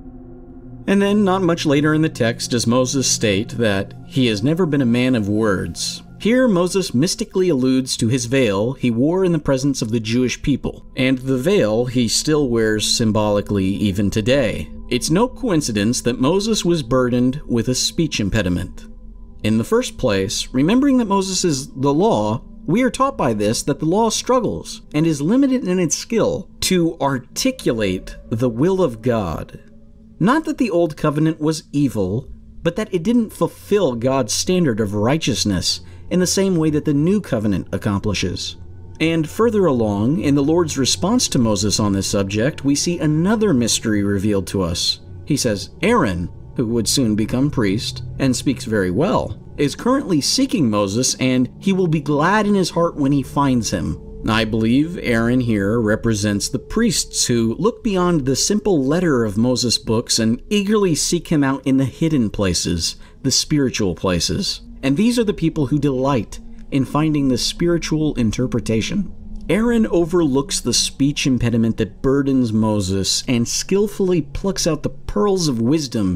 And then, not much later in the text, does Moses state that he has never been a man of words. Here, Moses mystically alludes to his veil he wore in the presence of the Jewish people, and the veil he still wears symbolically even today. It's no coincidence that Moses was burdened with a speech impediment. In the first place, remembering that Moses is the law, we are taught by this that the law struggles and is limited in its skill to articulate the will of God. Not that the old covenant was evil, but that it didn't fulfill God's standard of righteousness in the same way that the new covenant accomplishes. And further along, in the Lord's response to Moses on this subject, we see another mystery revealed to us. He says, Aaron, who would soon become priest, and speaks very well, is currently seeking Moses, and he will be glad in his heart when he finds him. I believe Aaron here represents the priests who look beyond the simple letter of Moses' books and eagerly seek him out in the hidden places, the spiritual places. And these are the people who delight in finding the spiritual interpretation. Aaron overlooks the speech impediment that burdens Moses and skillfully plucks out the pearls of wisdom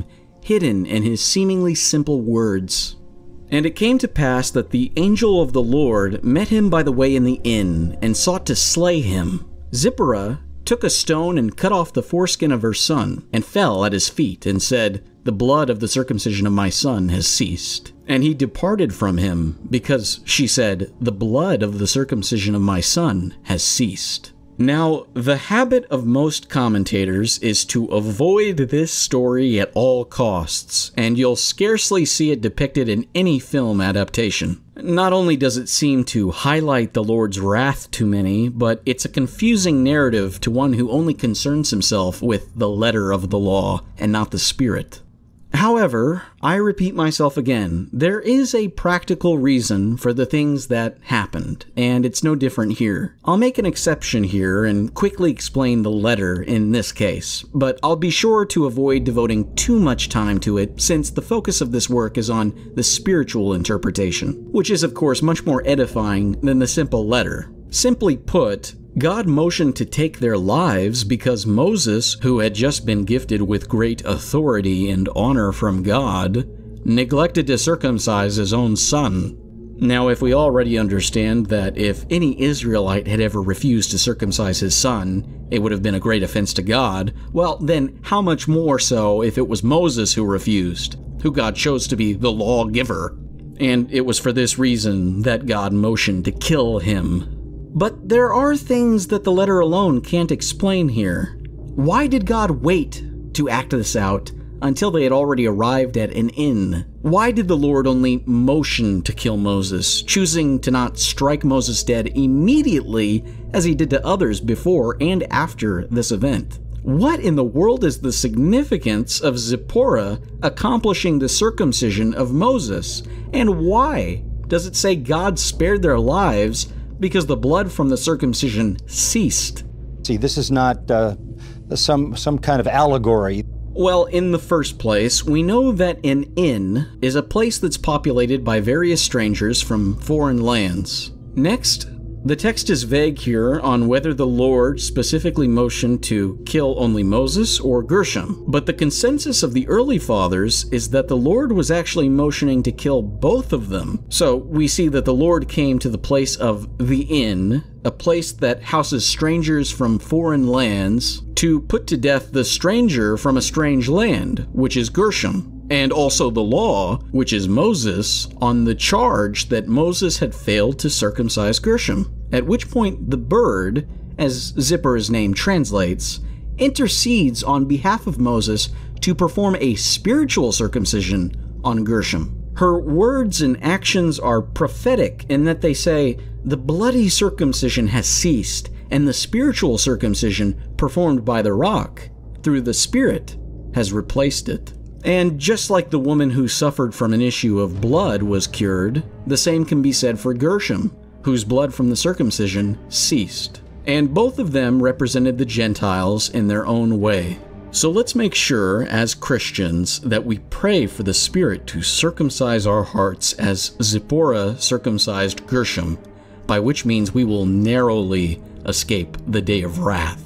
hidden in his seemingly simple words. And it came to pass that the angel of the Lord met him by the way in the inn, and sought to slay him. Zipporah took a stone and cut off the foreskin of her son, and fell at his feet, and said, "The blood of the circumcision of my son has ceased." And he departed from him, because she said, "The blood of the circumcision of my son has ceased." Now, the habit of most commentators is to avoid this story at all costs, and you'll scarcely see it depicted in any film adaptation. Not only does it seem to highlight the Lord's wrath to many, but it's a confusing narrative to one who only concerns himself with the letter of the law and not the spirit. However, I repeat myself again, there is a practical reason for the things that happened, and it's no different here. I'll make an exception here and quickly explain the letter in this case, but I'll be sure to avoid devoting too much time to it since the focus of this work is on the spiritual interpretation, which is of course much more edifying than the simple letter. Simply put, God motioned to take their lives because Moses, who had just been gifted with great authority and honor from God, neglected to circumcise his own son. Now, if we already understand that if any Israelite had ever refused to circumcise his son, it would have been a great offense to God, well, then how much more so if it was Moses who refused, who God chose to be the lawgiver? And it was for this reason that God motioned to kill him. But there are things that the letter alone can't explain here. Why did God wait to act this out until they had already arrived at an inn? Why did the Lord only motion to kill Moses, choosing to not strike Moses dead immediately as he did to others before and after this event? What in the world is the significance of Zipporah accomplishing the circumcision of Moses? And why does it say God spared their lives because the blood from the circumcision ceased? See, this is not uh, some, some kind of allegory. Well, in the first place, we know that an inn is a place that's populated by various strangers from foreign lands. Next, the text is vague here on whether the Lord specifically motioned to kill only Moses or Gershom, but the consensus of the early fathers is that the Lord was actually motioning to kill both of them. So we see that the Lord came to the place of the inn, a place that houses strangers from foreign lands, to put to death the stranger from a strange land, which is Gershom, and also the law, which is Moses, on the charge that Moses had failed to circumcise Gershom, at which point the bird, as Zipporah's name translates, intercedes on behalf of Moses to perform a spiritual circumcision on Gershom. Her words and actions are prophetic in that they say, the bloody circumcision has ceased, and the spiritual circumcision performed by the rock, through the Spirit, has replaced it. And just like the woman who suffered from an issue of blood was cured, the same can be said for Gershom, whose blood from the circumcision ceased. And both of them represented the Gentiles in their own way. So let's make sure, as Christians, that we pray for the Spirit to circumcise our hearts as Zipporah circumcised Gershom, by which means we will narrowly escape the day of wrath.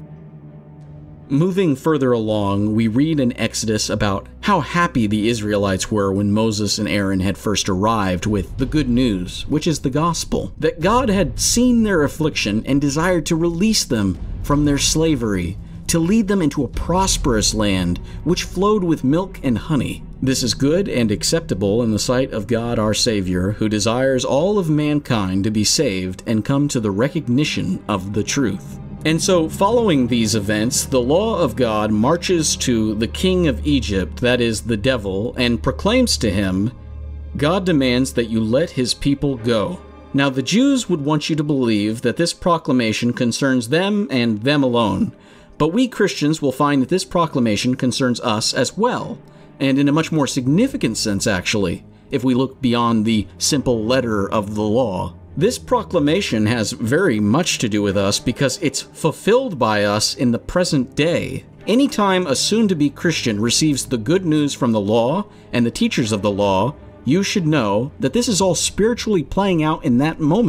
Moving further along, we read in Exodus about how happy the Israelites were when Moses and Aaron had first arrived with the good news, which is the gospel, that God had seen their affliction and desired to release them from their slavery, to lead them into a prosperous land which flowed with milk and honey. This is good and acceptable in the sight of God our Savior, who desires all of mankind to be saved and come to the recognition of the truth. And so, following these events, the law of God marches to the king of Egypt, that is, the devil, and proclaims to him, God demands that you let his people go. Now, the Jews would want you to believe that this proclamation concerns them and them alone, but we Christians will find that this proclamation concerns us as well, and in a much more significant sense, actually, if we look beyond the simple letter of the law. This proclamation has very much to do with us because it's fulfilled by us in the present day. Anytime a soon-to-be Christian receives the good news from the law and the teachers of the law, you should know that this is all spiritually playing out in that moment.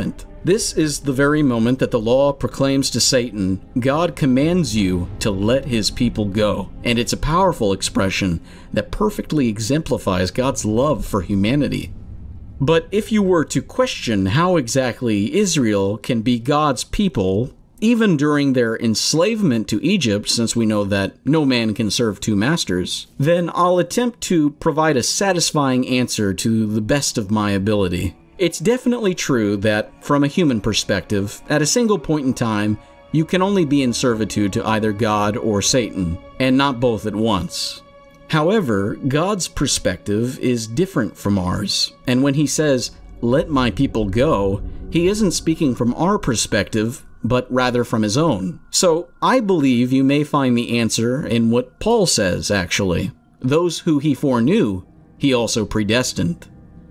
This is the very moment that the law proclaims to Satan, God commands you to let his people go. And it's a powerful expression that perfectly exemplifies God's love for humanity. But if you were to question how exactly Israel can be God's people, even during their enslavement to Egypt, since we know that no man can serve two masters, then I'll attempt to provide a satisfying answer to the best of my ability. It's definitely true that, from a human perspective, at a single point in time, you can only be in servitude to either God or Satan, and not both at once. However, God's perspective is different from ours, and when he says, "Let my people go," he isn't speaking from our perspective, but rather from his own. So, I believe you may find the answer in what Paul says, actually. Those who he foreknew, he also predestined.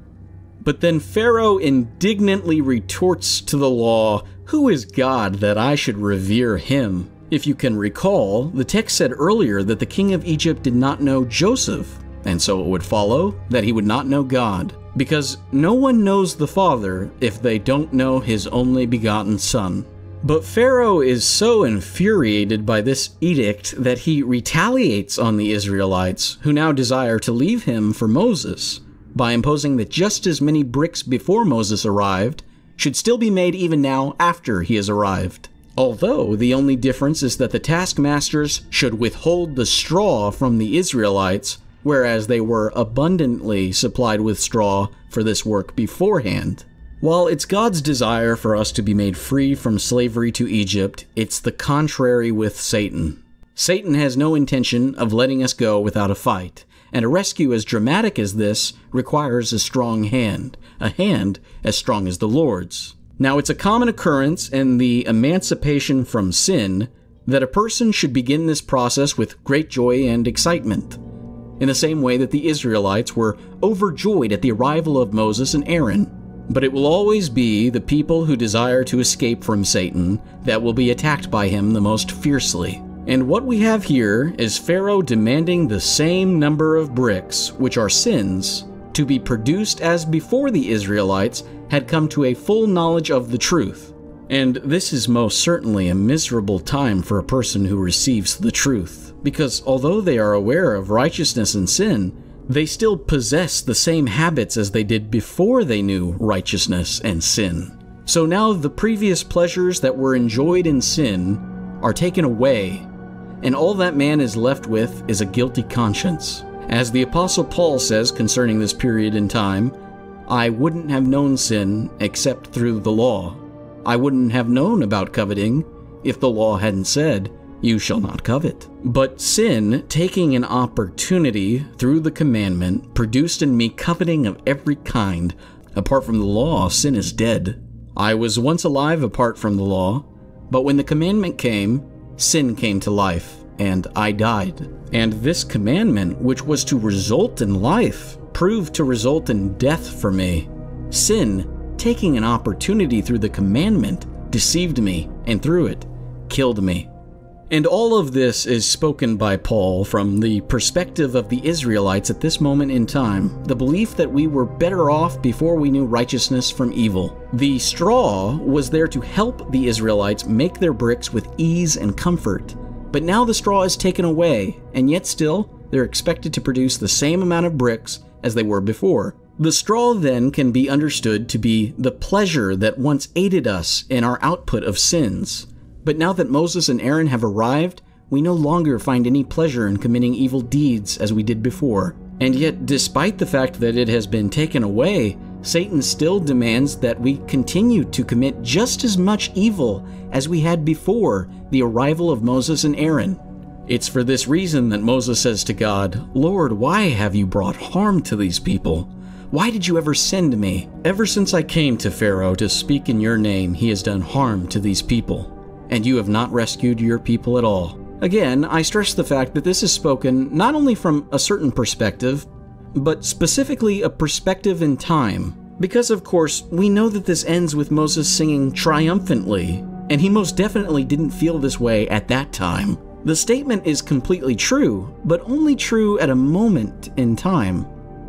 But then Pharaoh indignantly retorts to the law, "Who is God that I should revere him?" If you can recall, the text said earlier that the king of Egypt did not know Joseph, and so it would follow that he would not know God, because no one knows the Father if they don't know his only begotten Son. But Pharaoh is so infuriated by this edict that he retaliates on the Israelites, who now desire to leave him for Moses, by imposing that just as many bricks before Moses arrived should still be made even now after he has arrived. Although the only difference is that the taskmasters should withhold the straw from the Israelites, whereas they were abundantly supplied with straw for this work beforehand. While it's God's desire for us to be made free from slavery to Egypt, it's the contrary with Satan. Satan has no intention of letting us go without a fight. And a rescue as dramatic as this requires a strong hand, a hand as strong as the Lord's. Now, it's a common occurrence in the emancipation from sin that a person should begin this process with great joy and excitement, in the same way that the Israelites were overjoyed at the arrival of Moses and Aaron. But it will always be the people who desire to escape from Satan that will be attacked by him the most fiercely. And what we have here is Pharaoh demanding the same number of bricks, which are sins, to be produced as before the Israelites had come to a full knowledge of the truth. And this is most certainly a miserable time for a person who receives the truth, because although they are aware of righteousness and sin, they still possess the same habits as they did before they knew righteousness and sin. So now the previous pleasures that were enjoyed in sin are taken away, and all that man is left with is a guilty conscience. As the Apostle Paul says concerning this period in time, "I wouldn't have known sin except through the law. I wouldn't have known about coveting if the law hadn't said, 'You shall not covet.'" But sin, taking an opportunity through the commandment, produced in me coveting of every kind. Apart from the law, sin is dead. I was once alive apart from the law, but when the commandment came, sin came to life, and I died. And this commandment, which was to result in life, proved to result in death for me. Sin, taking an opportunity through the commandment, deceived me, and through it, killed me. And all of this is spoken by Paul from the perspective of the Israelites at this moment in time, the belief that we were better off before we knew righteousness from evil. The straw was there to help the Israelites make their bricks with ease and comfort, but now the straw is taken away, and yet still they're expected to produce the same amount of bricks as they were before. The straw then can be understood to be the pleasure that once aided us in our output of sins. But now that Moses and Aaron have arrived, we no longer find any pleasure in committing evil deeds as we did before. And yet, despite the fact that it has been taken away, Satan still demands that we continue to commit just as much evil as we had before the arrival of Moses and Aaron. It's for this reason that Moses says to God, "Lord, why have you brought harm to these people? Why did you ever send me? Ever since I came to Pharaoh to speak in your name, he has done harm to these people, and you have not rescued your people at all." Again, I stress the fact that this is spoken not only from a certain perspective, but specifically a perspective in time. Because, of course, we know that this ends with Moses singing triumphantly, and he most definitely didn't feel this way at that time. The statement is completely true, but only true at a moment in time.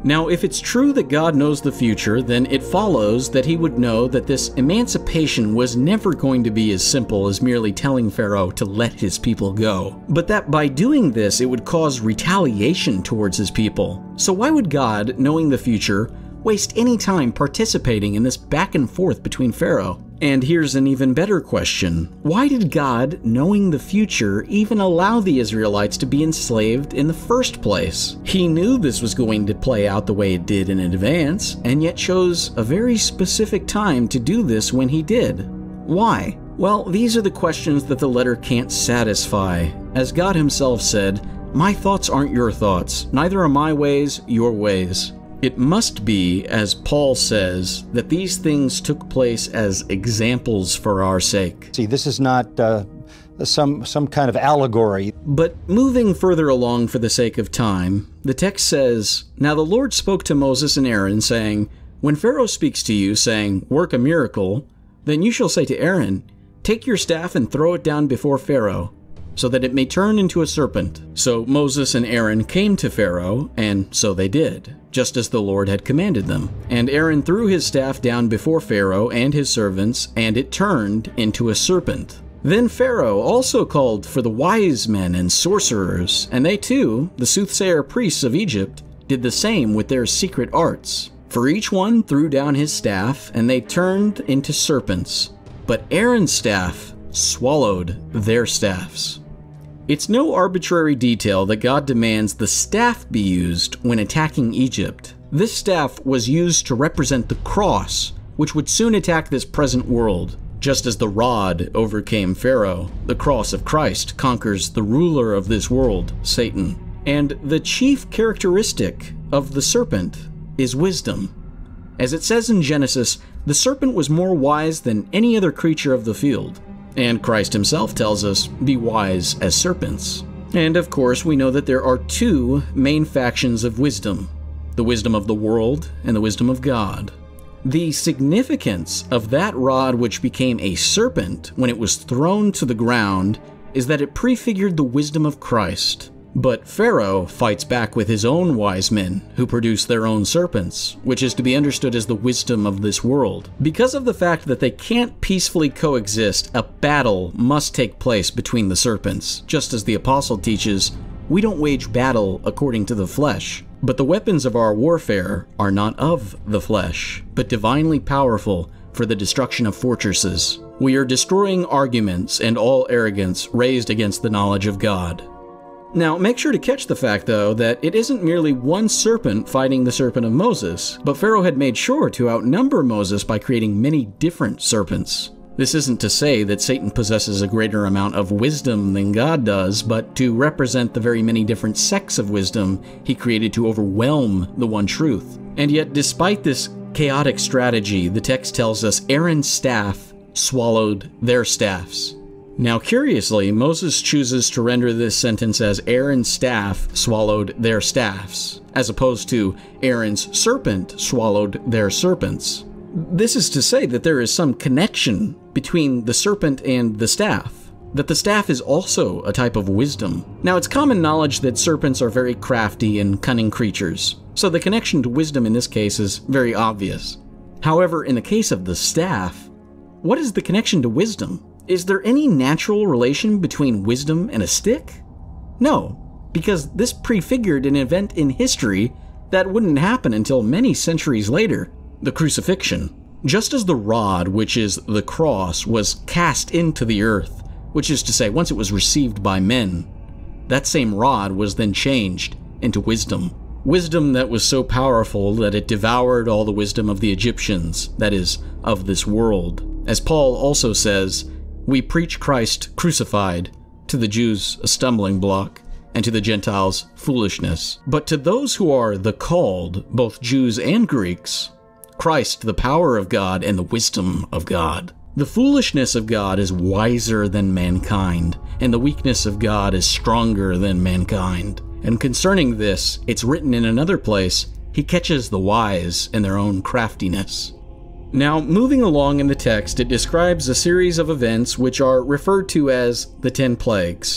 Now, if it's true that God knows the future, then it follows that he would know that this emancipation was never going to be as simple as merely telling Pharaoh to let his people go, but that by doing this it would cause retaliation towards his people. So why would God, knowing the future, waste any time participating in this back and forth between Pharaoh? And here's an even better question. Why did God, knowing the future, even allow the Israelites to be enslaved in the first place? He knew this was going to play out the way it did in advance, and yet chose a very specific time to do this when he did. Why? Well, these are the questions that the letter can't satisfy. As God himself said, "My thoughts aren't your thoughts, neither are my ways your ways." It must be, as Paul says, that these things took place as examples for our sake. See, this is not uh, some, some kind of allegory. But moving further along for the sake of time, the text says, "Now the Lord spoke to Moses and Aaron, saying, When Pharaoh speaks to you, saying, 'Work a miracle,' then you shall say to Aaron, 'Take your staff and throw it down before Pharaoh, so that it may turn into a serpent.' So Moses and Aaron came to Pharaoh, and so they did, just as the Lord had commanded them. And Aaron threw his staff down before Pharaoh and his servants, and it turned into a serpent. Then Pharaoh also called for the wise men and sorcerers, and they too, the soothsayer priests of Egypt, did the same with their secret arts. For each one threw down his staff, and they turned into serpents. But Aaron's staff swallowed their staffs." It's no arbitrary detail that God demands the staff be used when attacking Egypt. This staff was used to represent the cross, which would soon attack this present world. Just as the rod overcame Pharaoh, the cross of Christ conquers the ruler of this world, Satan. And the chief characteristic of the serpent is wisdom. As it says in Genesis, the serpent was more wise than any other creature of the field. And Christ himself tells us, "Be wise as serpents." And of course, we know that there are two main factions of wisdom: the wisdom of the world and the wisdom of God. The significance of that rod which became a serpent when it was thrown to the ground is that it prefigured the wisdom of Christ. But Pharaoh fights back with his own wise men, who produce their own serpents, which is to be understood as the wisdom of this world. Because of the fact that they can't peacefully coexist, a battle must take place between the serpents. Just as the apostle teaches, we don't wage battle according to the flesh. But the weapons of our warfare are not of the flesh, but divinely powerful for the destruction of fortresses. We are destroying arguments and all arrogance raised against the knowledge of God. Now, make sure to catch the fact, though, that it isn't merely one serpent fighting the serpent of Moses, but Pharaoh had made sure to outnumber Moses by creating many different serpents. This isn't to say that Satan possesses a greater amount of wisdom than God does, but to represent the very many different sects of wisdom he created to overwhelm the one truth. And yet, despite this chaotic strategy, the text tells us Aaron's staff swallowed their staffs. Now, curiously, Moses chooses to render this sentence as Aaron's staff swallowed their staffs, as opposed to Aaron's serpent swallowed their serpents. This is to say that there is some connection between the serpent and the staff, that the staff is also a type of wisdom. Now, it's common knowledge that serpents are very crafty and cunning creatures, so the connection to wisdom in this case is very obvious. However, in the case of the staff, what is the connection to wisdom? Is there any natural relation between wisdom and a stick? No, because this prefigured an event in history that wouldn't happen until many centuries later, the crucifixion. Just as the rod, which is the cross, was cast into the earth, which is to say, once it was received by men, that same rod was then changed into wisdom. Wisdom that was so powerful that it devoured all the wisdom of the Egyptians, that is, of this world. As Paul also says, we preach Christ crucified, to the Jews a stumbling block, and to the Gentiles foolishness. But to those who are the called, both Jews and Greeks, Christ the power of God and the wisdom of God. The foolishness of God is wiser than mankind, and the weakness of God is stronger than mankind. And concerning this, it's written in another place, he catches the wise in their own craftiness. Now, moving along in the text, it describes a series of events which are referred to as the ten plagues.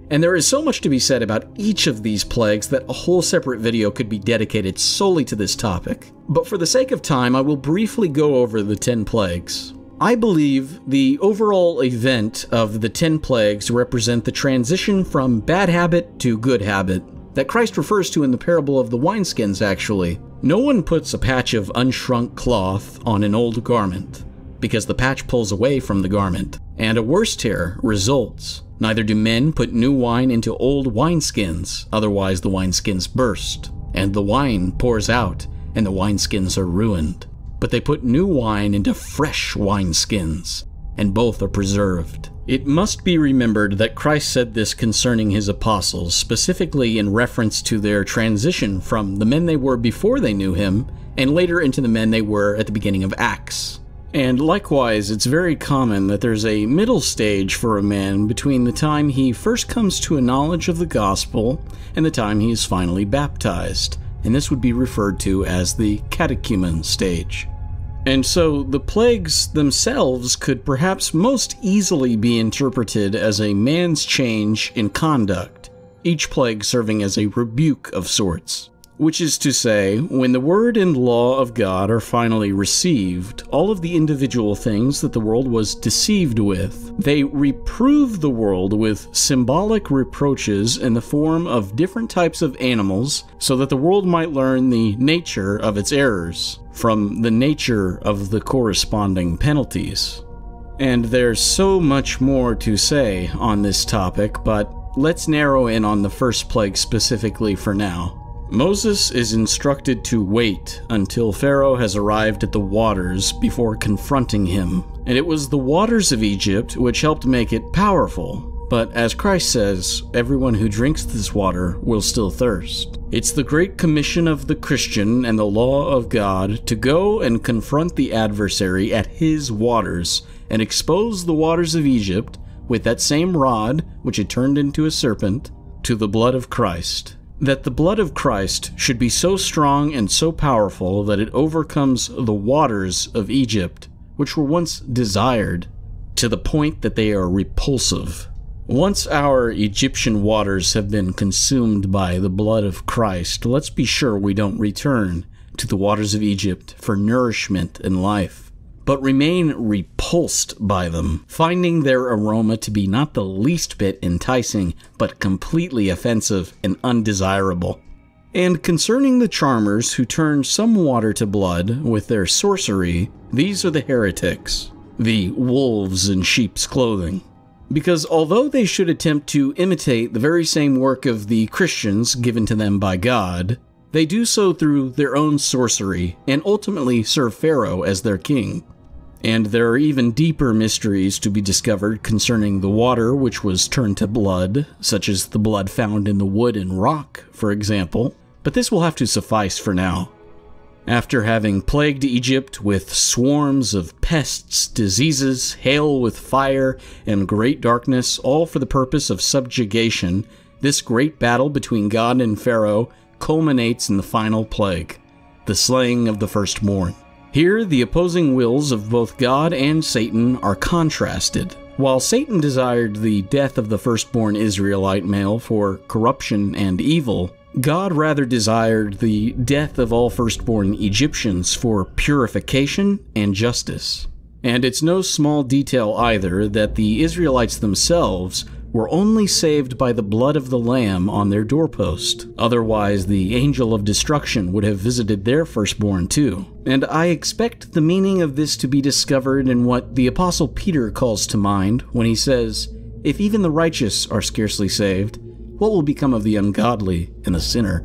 And there is so much to be said about each of these plagues that a whole separate video could be dedicated solely to this topic. But for the sake of time, I will briefly go over the ten plagues. I believe the overall event of the ten plagues represent the transition from bad habit to good habit that Christ refers to in the parable of the wineskins, actually. No one puts a patch of unshrunk cloth on an old garment, because the patch pulls away from the garment, and a worse tear results. Neither do men put new wine into old wineskins, otherwise the wineskins burst, and the wine pours out, and the wineskins are ruined. But they put new wine into fresh wineskins, and both are preserved. It must be remembered that Christ said this concerning his apostles, specifically in reference to their transition from the men they were before they knew him, and later into the men they were at the beginning of Acts. And likewise, it's very common that there's a middle stage for a man between the time he first comes to a knowledge of the gospel and the time he is finally baptized, and this would be referred to as the catechumen stage. And so the plagues themselves could perhaps most easily be interpreted as a man's change in conduct, each plague serving as a rebuke of sorts. Which is to say, when the word and law of God are finally received, all of the individual things that the world was deceived with, they reprove the world with symbolic reproaches in the form of different types of animals, so that the world might learn the nature of its errors from the nature of the corresponding penalties. And there's so much more to say on this topic, but let's narrow in on the first plague specifically for now. Moses is instructed to wait until Pharaoh has arrived at the waters before confronting him. And it was the waters of Egypt which helped make it powerful. But as Christ says, everyone who drinks this water will still thirst. It's the great commission of the Christian and the law of God to go and confront the adversary at his waters and expose the waters of Egypt with that same rod which had turned into a serpent to the blood of Christ. That the blood of Christ should be so strong and so powerful that it overcomes the waters of Egypt, which were once desired, to the point that they are repulsive. Once our Egyptian waters have been consumed by the blood of Christ, let's be sure we don't return to the waters of Egypt for nourishment and life, but remain repulsed by them, finding their aroma to be not the least bit enticing, but completely offensive and undesirable. And concerning the charmers who turn some water to blood with their sorcery, these are the heretics, the wolves in sheep's clothing. Because although they should attempt to imitate the very same work of the Christians given to them by God, they do so through their own sorcery and ultimately serve Pharaoh as their king. And there are even deeper mysteries to be discovered concerning the water which was turned to blood, such as the blood found in the wood and rock, for example, but this will have to suffice for now. After having plagued Egypt with swarms of pests, diseases, hail with fire, and great darkness, all for the purpose of subjugation, this great battle between God and Pharaoh culminates in the final plague, the slaying of the firstborn. Here, the opposing wills of both God and Satan are contrasted. While Satan desired the death of the firstborn Israelite male for corruption and evil, God rather desired the death of all firstborn Egyptians for purification and justice. And it's no small detail either that the Israelites themselves were only saved by the blood of the Lamb on their doorpost. Otherwise, the angel of destruction would have visited their firstborn too. And I expect the meaning of this to be discovered in what the Apostle Peter calls to mind when he says, "If even the righteous are scarcely saved, what will become of the ungodly and the sinner?"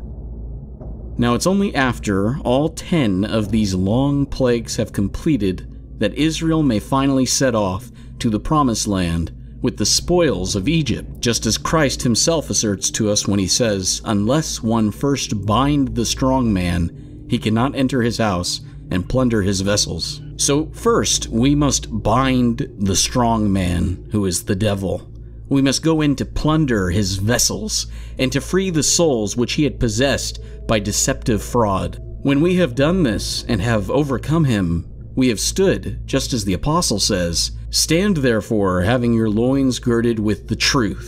Now it's only after all ten of these long plagues have completed that Israel may finally set off to the promised land with the spoils of Egypt, just as Christ himself asserts to us when he says, "Unless one first bind the strong man, he cannot enter his house and plunder his vessels." So first, we must bind the strong man, who is the devil. We must go in to plunder his vessels, and to free the souls which he had possessed by deceptive fraud. When we have done this, and have overcome him, we have stood, just as the apostle says, "Stand therefore, having your loins girded with the truth,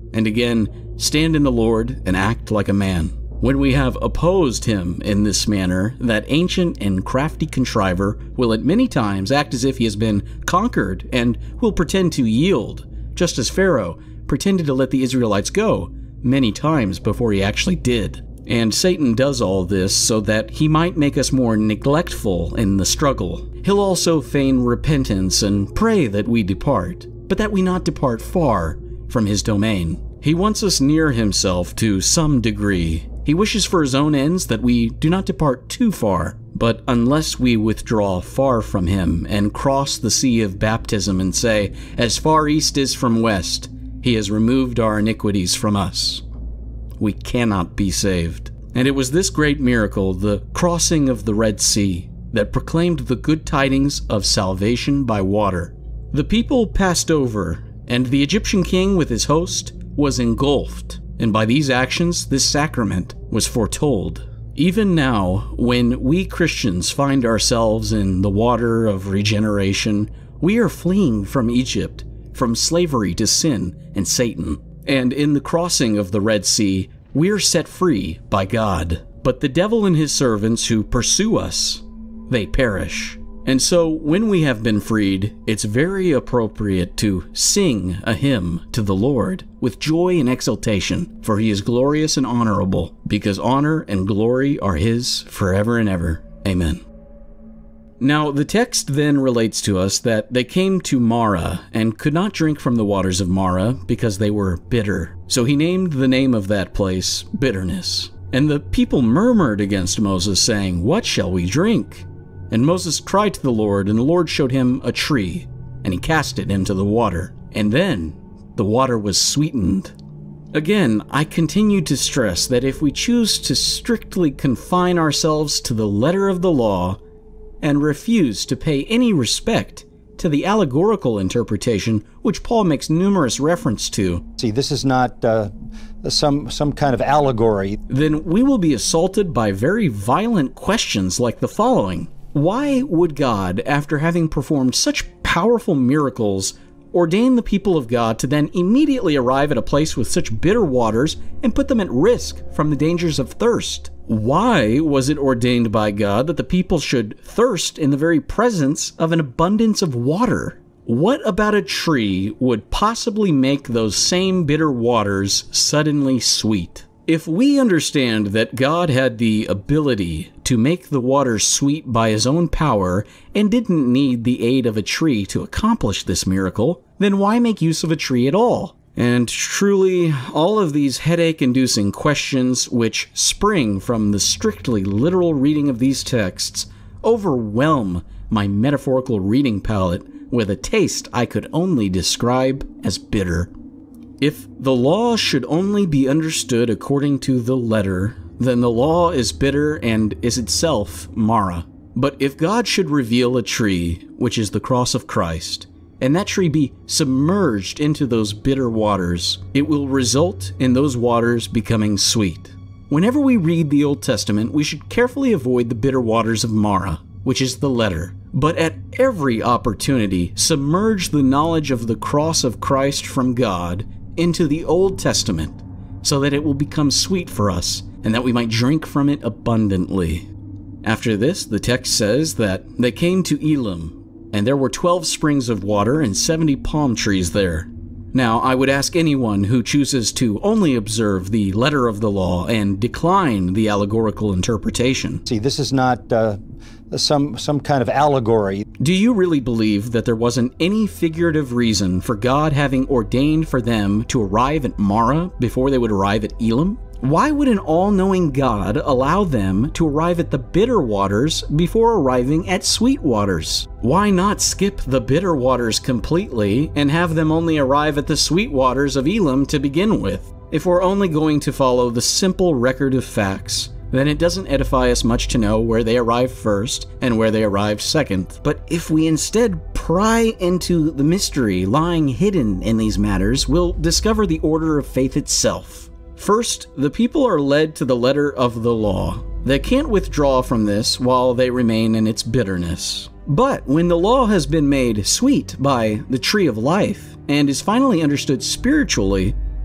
And again, stand in the Lord and act like a man. When we have opposed him in this manner, that ancient and crafty contriver will at many times act as if he has been conquered and will pretend to yield, just as Pharaoh pretended to let the Israelites go many times before he actually did. And Satan does all this so that he might make us more neglectful in the struggle. He'll also feign repentance and pray that we depart, but that we not depart far from his domain. He wants us near himself to some degree. He wishes for his own ends that we do not depart too far. But unless we withdraw far from him and cross the sea of baptism and say, as far east is from west, he has removed our iniquities from us, we cannot be saved. And it was this great miracle, the crossing of the Red Sea, that proclaimed the good tidings of salvation by water. The people passed over, and the Egyptian king with his host was engulfed, and by these actions this sacrament was foretold. Even now, when we Christians find ourselves in the water of regeneration, we are fleeing from Egypt, from slavery to sin and Satan. And in the crossing of the Red Sea, we are set free by God. But the devil and his servants who pursue us, they perish. And so, when we have been freed, it's very appropriate to sing a hymn to the Lord with joy and exultation, for he is glorious and honorable, because honor and glory are his forever and ever. Amen. Now, the text then relates to us that they came to Marah and could not drink from the waters of Marah because they were bitter. So he named the name of that place Bitterness. And the people murmured against Moses, saying, "What shall we drink?" And Moses cried to the Lord, and the Lord showed him a tree, and he cast it into the water. And then the water was sweetened. Again, I continue to stress that if we choose to strictly confine ourselves to the letter of the law and refuse to pay any respect to the allegorical interpretation, which Paul makes numerous reference to, See, this is not uh, some, some kind of allegory. Then we will be assaulted by very violent questions like the following. Why would God, after having performed such powerful miracles, ordain the people of God to then immediately arrive at a place with such bitter waters and put them at risk from the dangers of thirst? Why was it ordained by God that the people should thirst in the very presence of an abundance of water? What about a tree would possibly make those same bitter waters suddenly sweet? If we understand that God had the ability to make the water sweet by his own power and didn't need the aid of a tree to accomplish this miracle, then why make use of a tree at all? And truly, all of these headache-inducing questions which spring from the strictly literal reading of these texts overwhelm my metaphorical reading palate with a taste I could only describe as bitter. If the law should only be understood according to the letter, then the law is bitter and is itself Marah. But if God should reveal a tree, which is the cross of Christ, and that tree be submerged into those bitter waters, it will result in those waters becoming sweet. Whenever we read the Old Testament, we should carefully avoid the bitter waters of Marah, which is the letter, but at every opportunity submerge the knowledge of the cross of Christ from God into the Old Testament, so that it will become sweet for us, and that we might drink from it abundantly. After this, the text says that they came to Elim, and there were twelve springs of water and seventy palm trees there. Now, I would ask anyone who chooses to only observe the letter of the law and decline the allegorical interpretation. See, this is not uh, some, some kind of allegory. Do you really believe that there wasn't any figurative reason for God having ordained for them to arrive at Marah before they would arrive at Elim? Why would an all-knowing God allow them to arrive at the bitter waters before arriving at sweet waters? Why not skip the bitter waters completely and have them only arrive at the sweet waters of Elim to begin with? If we're only going to follow the simple record of facts, then it doesn't edify us much to know where they arrived first and where they arrived second. But if we instead pry into the mystery lying hidden in these matters, we'll discover the order of faith itself. First, the people are led to the letter of the law. They can't withdraw from this while they remain in its bitterness. But when the law has been made sweet by the tree of life and is finally understood spiritually,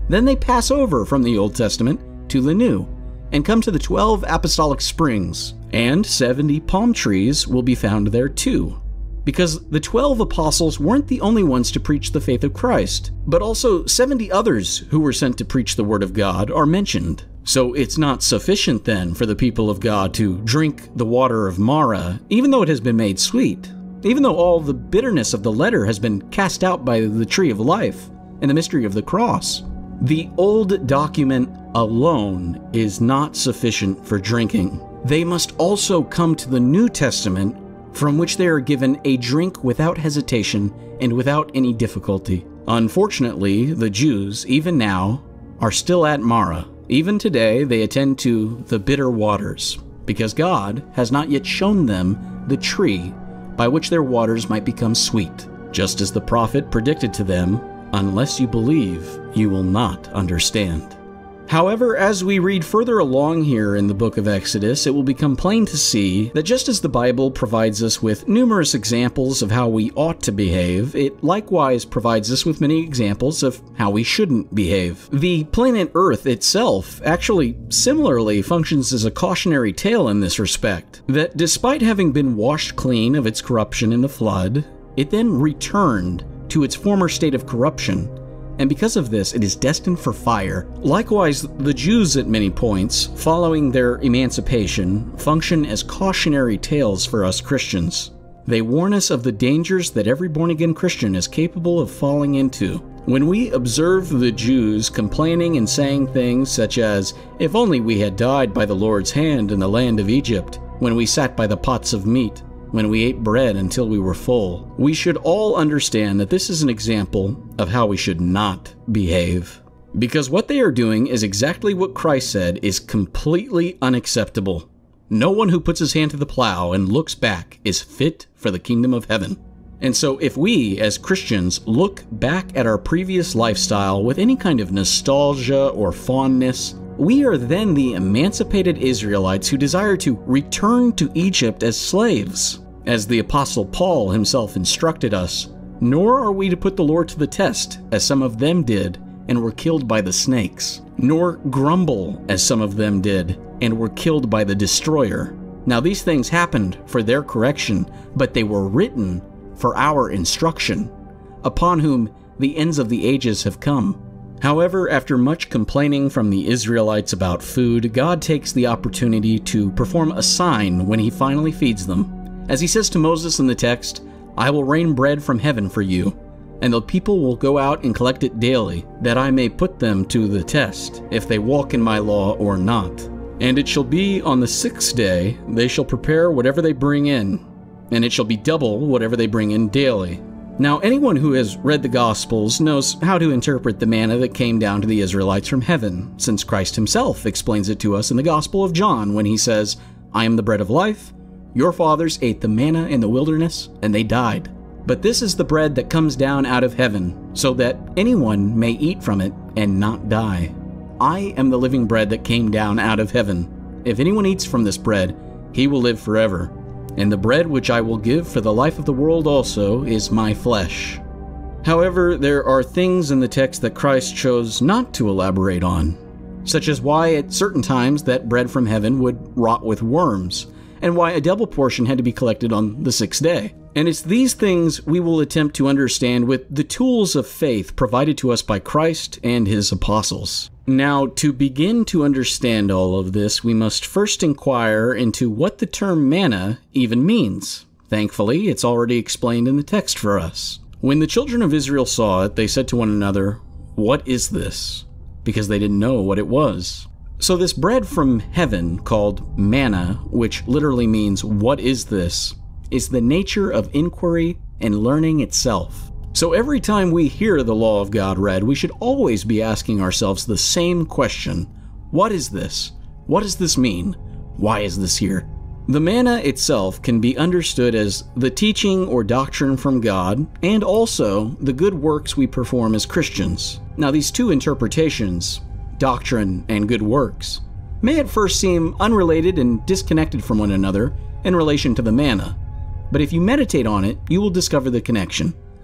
Then they pass over from the Old Testament to the New and come to the twelve apostolic springs, and seventy palm trees will be found there too. Because the twelve apostles weren't the only ones to preach the faith of Christ, but also seventy others who were sent to preach the word of God are mentioned. So it's not sufficient then for the people of God to drink the water of Mara, even though it has been made sweet, even though all the bitterness of the letter has been cast out by the tree of life and the mystery of the cross. The old document alone is not sufficient for drinking. They must also come to the New Testament, from which they are given a drink without hesitation and without any difficulty. Unfortunately, the Jews, even now, are still at Mara. Even today, they attend to the bitter waters, because God has not yet shown them the tree by which their waters might become sweet, just as the prophet predicted to them, "Unless you believe, you will not understand." However, as we read further along here in the book of Exodus, it will become plain to see that just as the Bible provides us with numerous examples of how we ought to behave, it likewise provides us with many examples of how we shouldn't behave. The planet Earth itself actually similarly functions as a cautionary tale in this respect, that despite having been washed clean of its corruption in the flood, it then returned to its former state of corruption, and because of this, it is destined for fire. Likewise, the Jews at many points, following their emancipation, function as cautionary tales for us Christians. They warn us of the dangers that every born-again Christian is capable of falling into. When we observe the Jews complaining and saying things such as, "If only we had died by the Lord's hand in the land of Egypt, when we sat by the pots of meat, when we ate bread until we were full," we should all understand that this is an example of how we should not behave. Because what they are doing is exactly what Christ said is completely unacceptable. No one who puts his hand to the plow and looks back is fit for the kingdom of heaven. And so if we, as Christians, look back at our previous lifestyle with any kind of nostalgia or fondness, we are then the emancipated Israelites who desire to return to Egypt as slaves, as the Apostle Paul himself instructed us. Nor are we to put the Lord to the test, as some of them did, and were killed by the snakes, nor grumble, as some of them did, and were killed by the destroyer. Now these things happened for their correction, but they were written for our instruction, upon whom the ends of the ages have come. However, after much complaining from the Israelites about food, God takes the opportunity to perform a sign when he finally feeds them. As he says to Moses in the text, "I will rain bread from heaven for you, and the people will go out and collect it daily, that I may put them to the test, if they walk in my law or not. And it shall be on the sixth day, they shall prepare whatever they bring in, and it shall be double whatever they bring in daily." Now, anyone who has read the Gospels knows how to interpret the manna that came down to the Israelites from heaven, since Christ himself explains it to us in the Gospel of John when he says, "I am the bread of life. Your fathers ate the manna in the wilderness, and they died. But this is the bread that comes down out of heaven, so that anyone may eat from it and not die. I am the living bread that came down out of heaven. If anyone eats from this bread, he will live forever. And the bread which I will give for the life of the world also is my flesh." However, there are things in the text that Christ chose not to elaborate on, such as why at certain times that bread from heaven would rot with worms, and why a double portion had to be collected on the sixth day. And it's these things we will attempt to understand with the tools of faith provided to us by Christ and his apostles. Now, to begin to understand all of this, we must first inquire into what the term manna even means. Thankfully, it's already explained in the text for us. When the children of Israel saw it, they said to one another, "What is this?" Because they didn't know what it was. So this bread from heaven, called manna, which literally means "what is this?" is the nature of inquiry and learning itself. So every time we hear the law of God read, we should always be asking ourselves the same question. What is this? What does this mean? Why is this here? The manna itself can be understood as the teaching or doctrine from God, and also the good works we perform as Christians. Now these two interpretations, doctrine and good works, may at first seem unrelated and disconnected from one another in relation to the manna. But if you meditate on it, you will discover the connection.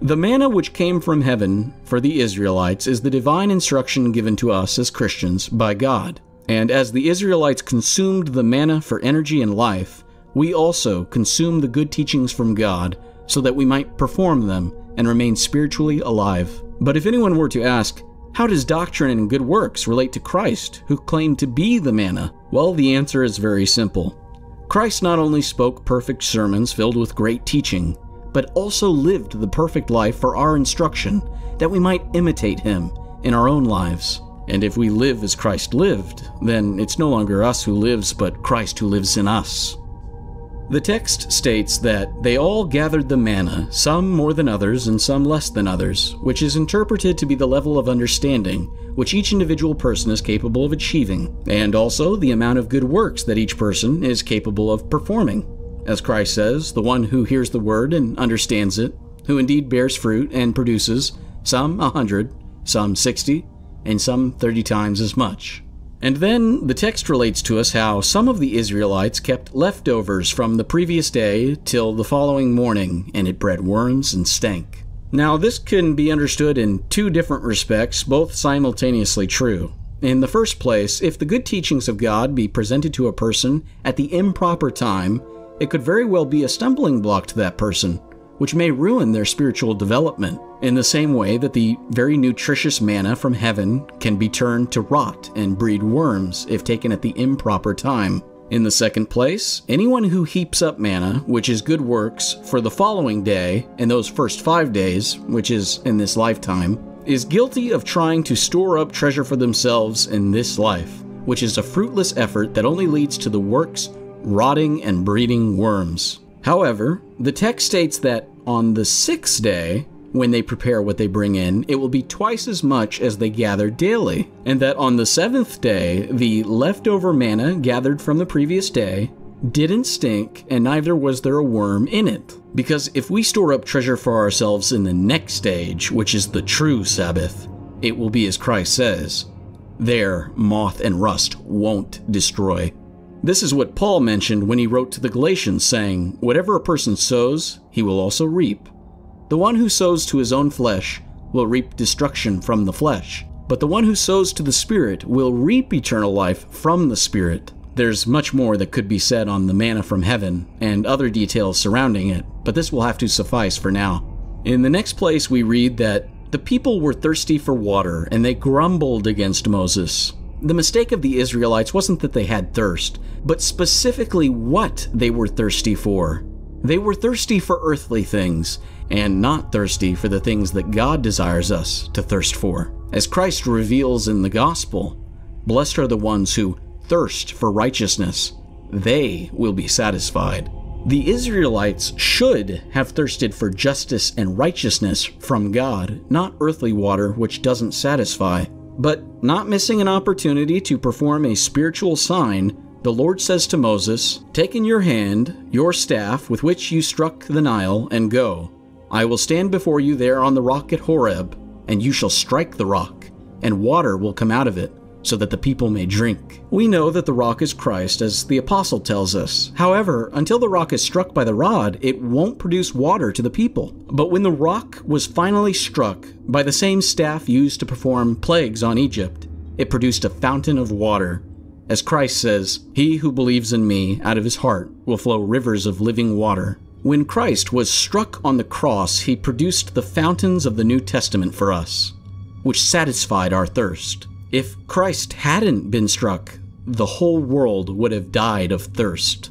The manna which came from heaven for the Israelites is the divine instruction given to us as Christians by God. And as the Israelites consumed the manna for energy and life, we also consume the good teachings from God so that we might perform them and remain spiritually alive. But if anyone were to ask, how does doctrine and good works relate to Christ, who claimed to be the manna? Well, the answer is very simple. Christ not only spoke perfect sermons filled with great teaching, but also lived the perfect life for our instruction, that we might imitate him in our own lives. And if we live as Christ lived, then it's no longer us who lives, but Christ who lives in us. The text states that they all gathered the manna, some more than others and some less than others, which is interpreted to be the level of understanding which each individual person is capable of achieving, and also the amount of good works that each person is capable of performing. As Christ says, the one who hears the word and understands it, who indeed bears fruit and produces, some a hundred, some sixty, and some thirty times as much. And then the text relates to us how some of the Israelites kept leftovers from the previous day till the following morning, and it bred worms and stank. Now this can be understood in two different respects, both simultaneously true. In the first place, if the good teachings of God be presented to a person at the improper time, it could very well be a stumbling block to that person, which may ruin their spiritual development, in the same way that the very nutritious manna from heaven can be turned to rot and breed worms if taken at the improper time. In the second place, anyone who heaps up manna, which is good works, for the following day, and those first five days, which is in this lifetime, is guilty of trying to store up treasure for themselves in this life, which is a fruitless effort that only leads to the works rotting and breeding worms. However, the text states that on the sixth day, when they prepare what they bring in, it will be twice as much as they gather daily, and that on the seventh day, the leftover manna gathered from the previous day didn't stink, and neither was there a worm in it. Because if we store up treasure for ourselves in the next stage, which is the true Sabbath, it will be as Christ says, there moth and rust won't destroy. This is what Paul mentioned when he wrote to the Galatians, saying, whatever a person sows, he will also reap. The one who sows to his own flesh will reap destruction from the flesh, but the one who sows to the Spirit will reap eternal life from the Spirit. There's much more that could be said on the manna from heaven and other details surrounding it, but this will have to suffice for now. In the next place we read that the people were thirsty for water, and they grumbled against Moses. The mistake of the Israelites wasn't that they had thirst, but specifically what they were thirsty for. They were thirsty for earthly things, and not thirsty for the things that God desires us to thirst for. As Christ reveals in the gospel, blessed are the ones who thirst for righteousness. They will be satisfied. The Israelites should have thirsted for justice and righteousness from God, not earthly water which doesn't satisfy. But not missing an opportunity to perform a spiritual sign, the Lord says to Moses, take in your hand your staff with which you struck the Nile, and go. I will stand before you there on the rock at Horeb, and you shall strike the rock, and water will come out of it, so that the people may drink. We know that the rock is Christ, as the apostle tells us. However, until the rock is struck by the rod, it won't produce water to the people. But when the rock was finally struck by the same staff used to perform plagues on Egypt, it produced a fountain of water. As Christ says, he who believes in me, out of his heart will flow rivers of living water. When Christ was struck on the cross, he produced the fountains of the New Testament for us, which satisfied our thirst. If Christ hadn't been struck, the whole world would have died of thirst.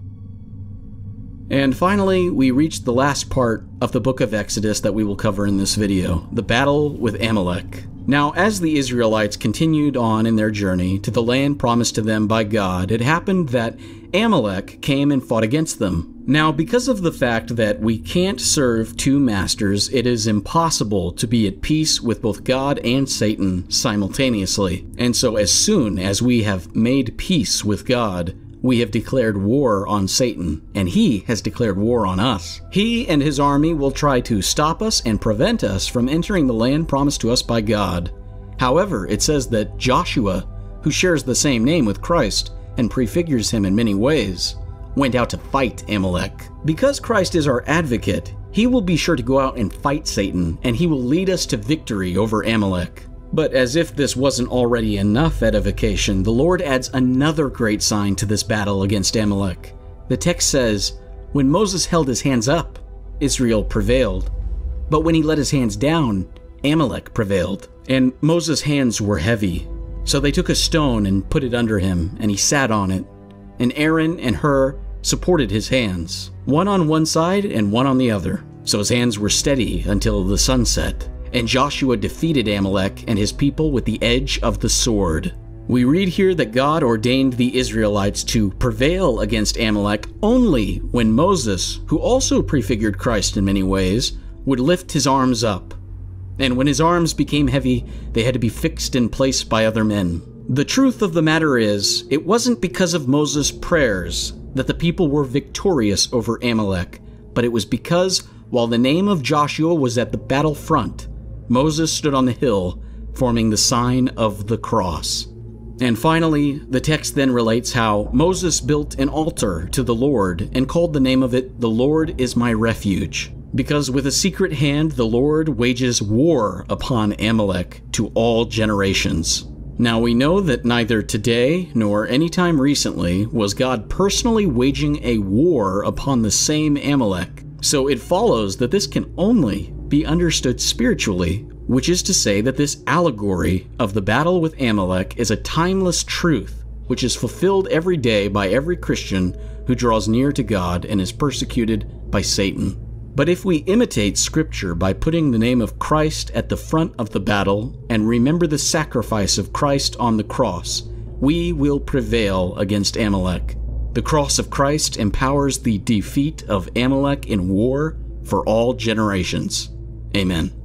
And finally, we reached the last part of the book of Exodus that we will cover in this video, the battle with Amalek. Now, as the Israelites continued on in their journey to the land promised to them by God, it happened that Amalek came and fought against them. Now, because of the fact that we can't serve two masters, it is impossible to be at peace with both God and Satan simultaneously. And so as soon as we have made peace with God, we have declared war on Satan, and he has declared war on us. He and his army will try to stop us and prevent us from entering the land promised to us by God. However, it says that Joshua, who shares the same name with Christ and prefigures him in many ways, went out to fight Amalek. Because Christ is our advocate, He will be sure to go out and fight Satan, and he will lead us to victory over Amalek. But as if this wasn't already enough edification, the Lord adds another great sign to this battle against Amalek. The text says, "When Moses held his hands up, Israel prevailed. But when he let his hands down, Amalek prevailed. And Moses' hands were heavy. So they took a stone and put it under him, and he sat on it. And Aaron and Hur supported his hands, one on one side and one on the other. So his hands were steady until the sun set. And Joshua defeated Amalek and his people with the edge of the sword." We read here that God ordained the Israelites to prevail against Amalek only when Moses, who also prefigured Christ in many ways, would lift his arms up. And when his arms became heavy, they had to be fixed in place by other men. The truth of the matter is, it wasn't because of Moses' prayers that the people were victorious over Amalek, but it was because, while the name of Joshua was at the battle front, Moses stood on the hill, forming the sign of the cross. And finally, the text then relates how Moses built an altar to the Lord and called the name of it, "The Lord is my refuge," because with a secret hand the Lord wages war upon Amalek to all generations. Now we know that neither today nor any time recently was God personally waging a war upon the same Amalek, so it follows that this can only be understood spiritually, which is to say that this allegory of the battle with Amalek is a timeless truth which is fulfilled every day by every Christian who draws near to God and is persecuted by Satan. But if we imitate Scripture by putting the name of Christ at the front of the battle and remember the sacrifice of Christ on the cross, we will prevail against Amalek. The cross of Christ empowers the defeat of Amalek in war for all generations. Amen.